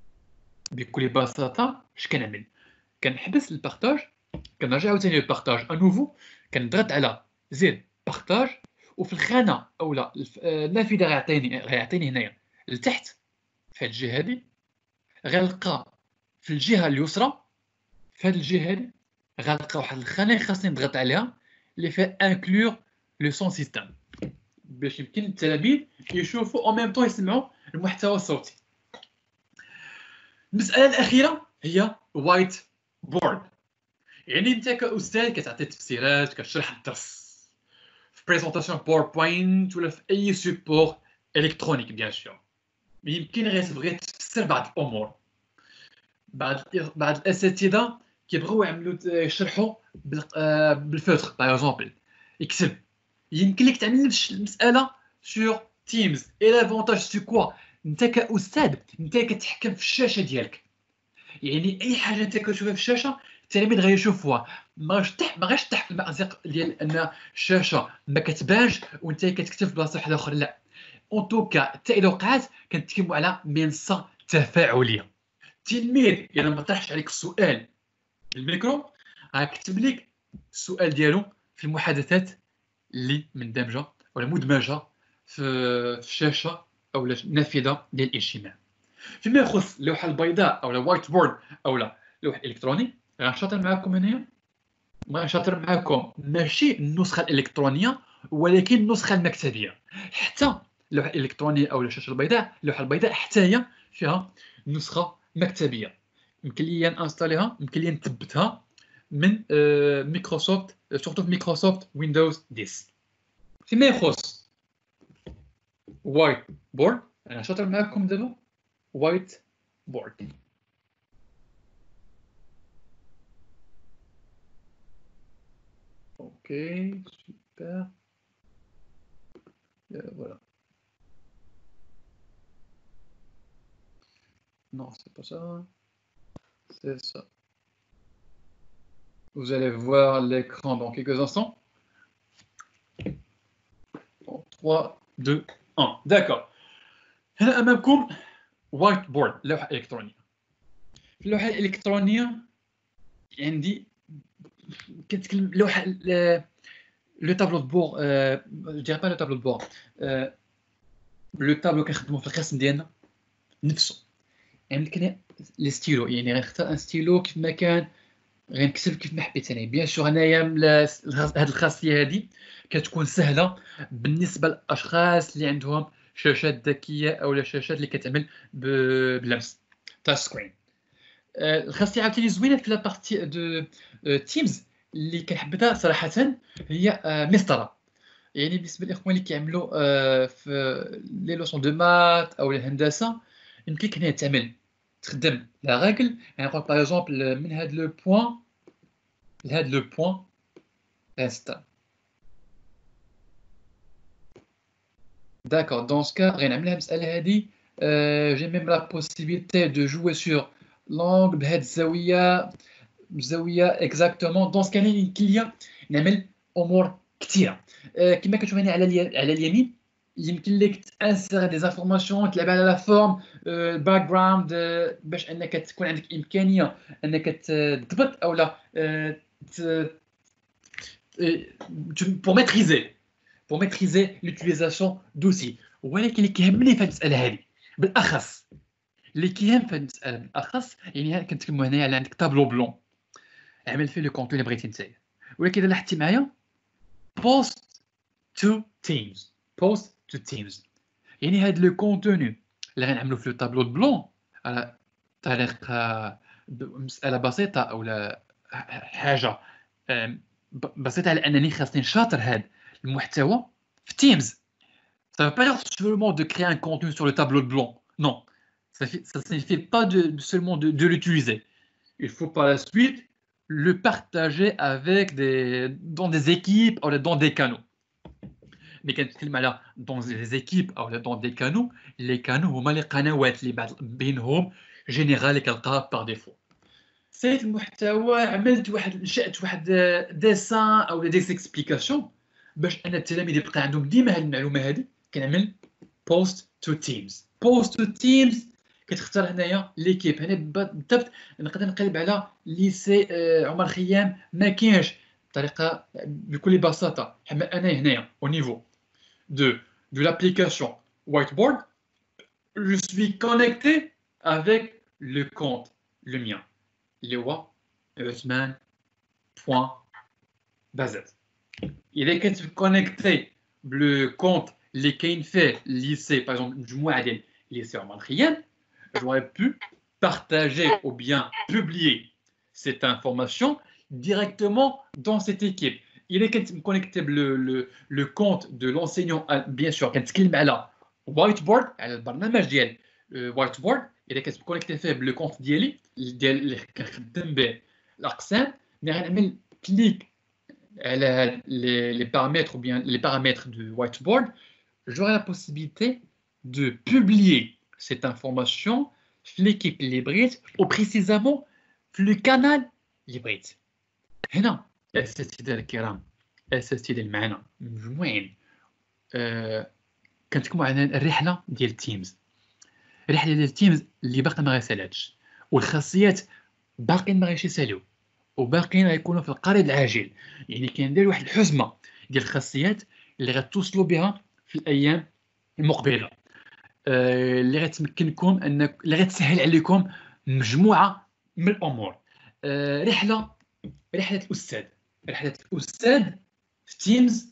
بكل بساطه اش كنعمل؟ كنحبس البارطاج، كنرجع عاوتاني للبارطاج انوفو، كنضغط على زير بارطاج، وفي الخانه او لا النافذه غيعطيني هنايا لتحت في هذه الجهه هذه، غنلقى في الجهه اليسرى في هذه الجهه هذه غنلقى واحد الخانه خاصني نضغط عليها اللي فيها انكلور لو سون سيستم، باش يمكن التلاميذ يشوفوا او ميم طون يسمعوا المحتوى الصوتي. المساله الاخيره هي وايت بورد، يعني انت كاستاذ كتعطي تفسيرات، كتشرح الدرس في بريزونطاسيون باوربوينت ولا في اي سوبور الكترونيك بيان سور. يمكن غير تبغي تفسر بعض الامور. بعض الاساتذه كيبغيو يشرحوا بالفوتر باغ اكزومبل يكتب. يمكن لك تعمل نفس المساله سور تيمز. اي لافونتاج سو كوا؟ انت كاستاذ انت كتحكم في الشاشه ديالك، يعني اي حاجه انت كتشوفها في الشاشه التلاميذ غيشوفوها. ما غاش تحت المأزق ديال ان الشاشه ما كتبانش وانت كتكتب في بلاصه واحده اخرى، لا. اون توكا حتى اذا وقعات كنتكلموا على منصه تفاعليه. التلميذ اذا ما طرحش عليك السؤال الميكرو غيكتب لك السؤال ديالو في المحادثات اللي مندمجه ولا مدمجه في الشاشه او النافذه ديال الاجتماع. فيما يخص اللوحه البيضاء او الوايت بورد او لوح الكتروني، غنشاطر معكم هنايا. غنشاطر معكم ماشي النسخه الالكترونيه ولكن النسخه المكتبيه. حتى اللوحه الالكترونيه او الشاشه البيضاء، اللوحه البيضاء حتى هي فيها نسخه مكتبيه، يمكن لي انستاليها، يمكن لي نثبتها من مايكروسوفت، سورتو في مايكروسوفت ويندوز 10. فيما يخص وايت بورد، انا شاطر معكم دابا وايت بورد. Ok, super. Voilà. Non, c'est pas ça. C'est ça. Vous allez voir l'écran dans quelques instants. Bon, 3, 2, 1. D'accord. هنا أمامكم وايت بورد، لوحة إلكترونية. في اللوحة الإلكترونية عندي كنتكلم لوحة لو تابلو دو بور، جو ديري با لو تابلو دو بور، لو تابلو كنخدمو في القسم ديالنا نفسه. يعني كاين لي ستيلو، يعني غنختار ان ستيلو كيف ما كان غنكتب كيف ما حبيت انا. بيان سور انايا هاد الخاصيه هادي كتكون سهله بالنسبه للاشخاص اللي عندهم شاشات ذكيه او شاشات اللي كتعمل باللمس تاع سكرين. الخاصيه عاوتاني زوينه في لابارتي دو تيمز اللي كنحبها صراحه هي مسطره. يعني بالنسبه للاخوان اللي كيعملوا في لي لوسون دو مات او الهندسه، يمكن لك هنا تعمل تخدم لا راجل. يعني نقول باغ اكزومبل من هاد لو بوين لهاد لو بوين انستا. داكور، دون سكا غنعملها المساله هادي. جي ميم لا بوسيبيليتي دو جوي سور لونغ بهاد الزاويه اكزاكتومون. دون سكا يمكن ليا نعمل امور كثيره. كما كتشوف هنا على اليمين يمكن لك تانسير دي انفورماسيون، تلعب على لا فورم، الباك جراوند، باش انك تكون عندك امكانيه انك تضبط او لا pour maîtriser l'utilisation d'outils. ولكن اللي كيهمني في المساله هذه بالاخص، اللي كيهم في المساله بالاخص، يعني كنتكلموا هنايا على عندك تابلو بلون عمل فيه لو كونتون اللي بغيتي نتايا. ولكن اذا لاحظتي معايا بوست تو تيمز، بوست تو تيمز، يعني هاد لو كونتوني اللي غنعملو في لو تابلو بلون على طريقه مساله بسيطه او حاجه بسيطه، على انني خاصني نشاطر هاد المحتوى في تيمز. Ça ne veut pas dire seulement de créer un contenu sur le tableau de blanc. Non, ça ne signifie pas seulement de l'utiliser. Il faut par la suite le partager avec dans des équipes ou dans des canaux. Mais quand dans des équipes ou dans des canaux, les canaux هما les قنوات اللي بينهم général كنلقاها par défaut. سيت المحتوى عملت نشأت واحد ديسان او دي اكسبليكاسيون باش ان التلاميذ يبقى عندهم ديما هذه المعلومه هذه. كنعمل بوست تو تيمز. بوست تو تيمز كتختار هنايا ليكيب. هنا بالضبط نقدر نقلب على ليسي عمر خيام، ما كاينش بطريقه بكل بساطه. انا هنايا au niveau de l'application Whiteboard, je suis connecté avec le compte, le mien, اللي هو عثمان.بازات. اذا كنت كونيكتي بلو كونت اللي كاين فيه ليسي باغ اكزومبل مجموعه ديال ليسي عمر خيام، j'aurais pu partager ou bien publier cette information directement dans cette équipe. اذا كنت مكونيكتي le compte de l'enseignant bien sûr كنتكلم على وايت بورد، على البرنامج ديال وايت بورد. اذا كنت مكونيكتي فيه بلو كونت ديالي اللي كنخدم به الاقسام، مي غنعمل كليك على les paramètres ou bien les paramètres du whiteboard, j'aurai la possibilité de publier cette information في ليكيب اللي بغيت وبريسيزامون في لو كانال اللي بغيت. هنا الاساتذه الكرام، الاساتذه المعنا مجموعين، كنتكلموا عن الرحله ديال التيمز، الرحله ديال التيمز اللي باقي ما غيسالاتش، والخاصيات باقيين ما غايش يساليو، وباقيين غيكونوا في القريب العاجل. يعني كندير واحد الحزمه ديال الخاصيات اللي غتوصلوا بها في الايام المقبله، اللي غتمكنكم انك اللي غتسهل عليكم مجموعه من الامور. رحله الاستاذ، رحله الاستاذ في تيمز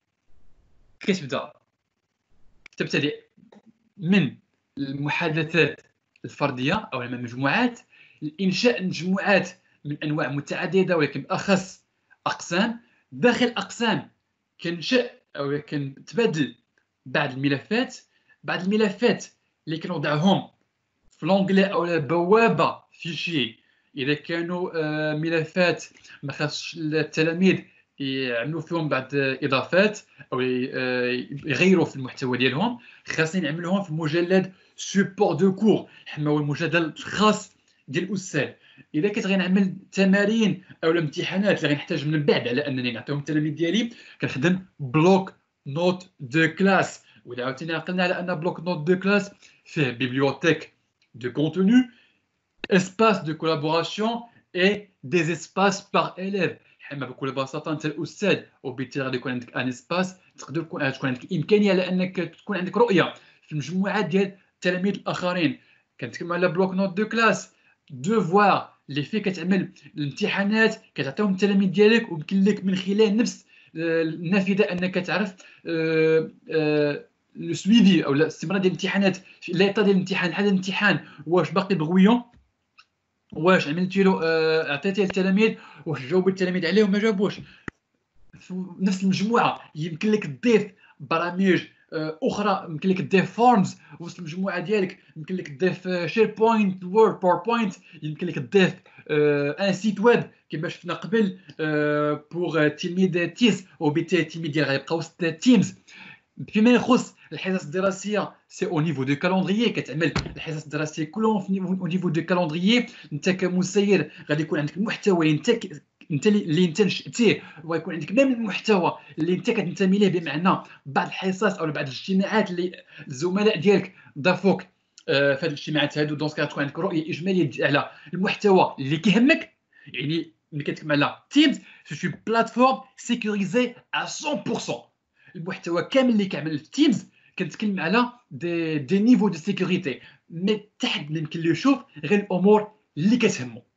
تبتدئ من المحادثات الفرديه او المجموعات، الانشاء مجموعات من انواع متعدده ولكن باخص اقسام. داخل الاقسام كنشأ او كنتبادل بعض الملفات اللي كنوضعهم في لونغلي او البوابه فيشي. اذا كانوا ملفات ما خاصش التلاميذ يعملوا فيهم بعض اضافات او يغيروا في المحتوى ديالهم، خاصين يعملوهم في مجلد سوبور دو كور، هو المجلد الخاص ديال الاستاذ. اذا كنت غنعمل تمارين او الامتحانات اللي غنحتاج من بعد على انني نعطيهم التلاميذ ديالي، كنخدم بلوك نوت دو كلاس. واذا عاوتاني عقلنا على ان بلوك نوت دو كلاس فيه بيبليوتيك دو كونتوني، espace de collaboration et des espaces par élève. حما بكل بساطه انت الاستاذ وبالتالي غادي يكون عندك ان اسباس، تقدر تكون عندك الامكانيه على انك تكون عندك رؤيه في المجموعات ديال التلاميذ الاخرين. كنتكلم على بلوك نوت دو كلاس، دوفوار اللي فيه كتعمل الامتحانات كتعطيهم التلاميذ ديالك، ويمكن لك من خلال نفس النافذه انك تعرف لو سويفي او الاستمرار ديال الامتحانات، ليطا ديال الامتحان بحال الامتحان واش باقي بغويون، واش عملتي له عطيتيه للتلاميذ، واش جاوب التلاميذ عليه وما جاوبوش. في نفس المجموعه يمكن لك تضيف برامج اخرى، يمكن لك تضيف فورمز وسط المجموعه ديالك، يمكن لك تضيف شير بوينت، وورد باوربوينت، يمكن لك تضيف ان سيت ويب كما شفنا قبل بوغ تلميذ تيس، وبالتالي التلميذ ديالك غيبقى وسط تيمز. فيما يخص الحصص الدراسيه سي او نيفو دو كالوندريي، كتعمل الحصص الدراسيه كلهم او نيفو دو كالوندريي. انت كمسير غادي يكون عندك المحتوى اللي انت نشأتيه، ويكون عندك ميم المحتوى اللي انت كتنتمي ليه، بمعنى بعض الحصص او بعض الاجتماعات اللي الزملاء ديالك ضافوك في هذه الاجتماعات هادو. دونك تكون عندك رؤيه اجماليه على المحتوى اللي كيهمك. يعني ملي كتكلم على تيمز سي بلاتفورم سيكوريزي 100%. المحتوى كامل اللي كيعمل في تيمز كنتكلم على دي نيفو دو سيكوريتي، مي تحت اللي يمكن له يشوف غير الامور اللي كتهمو.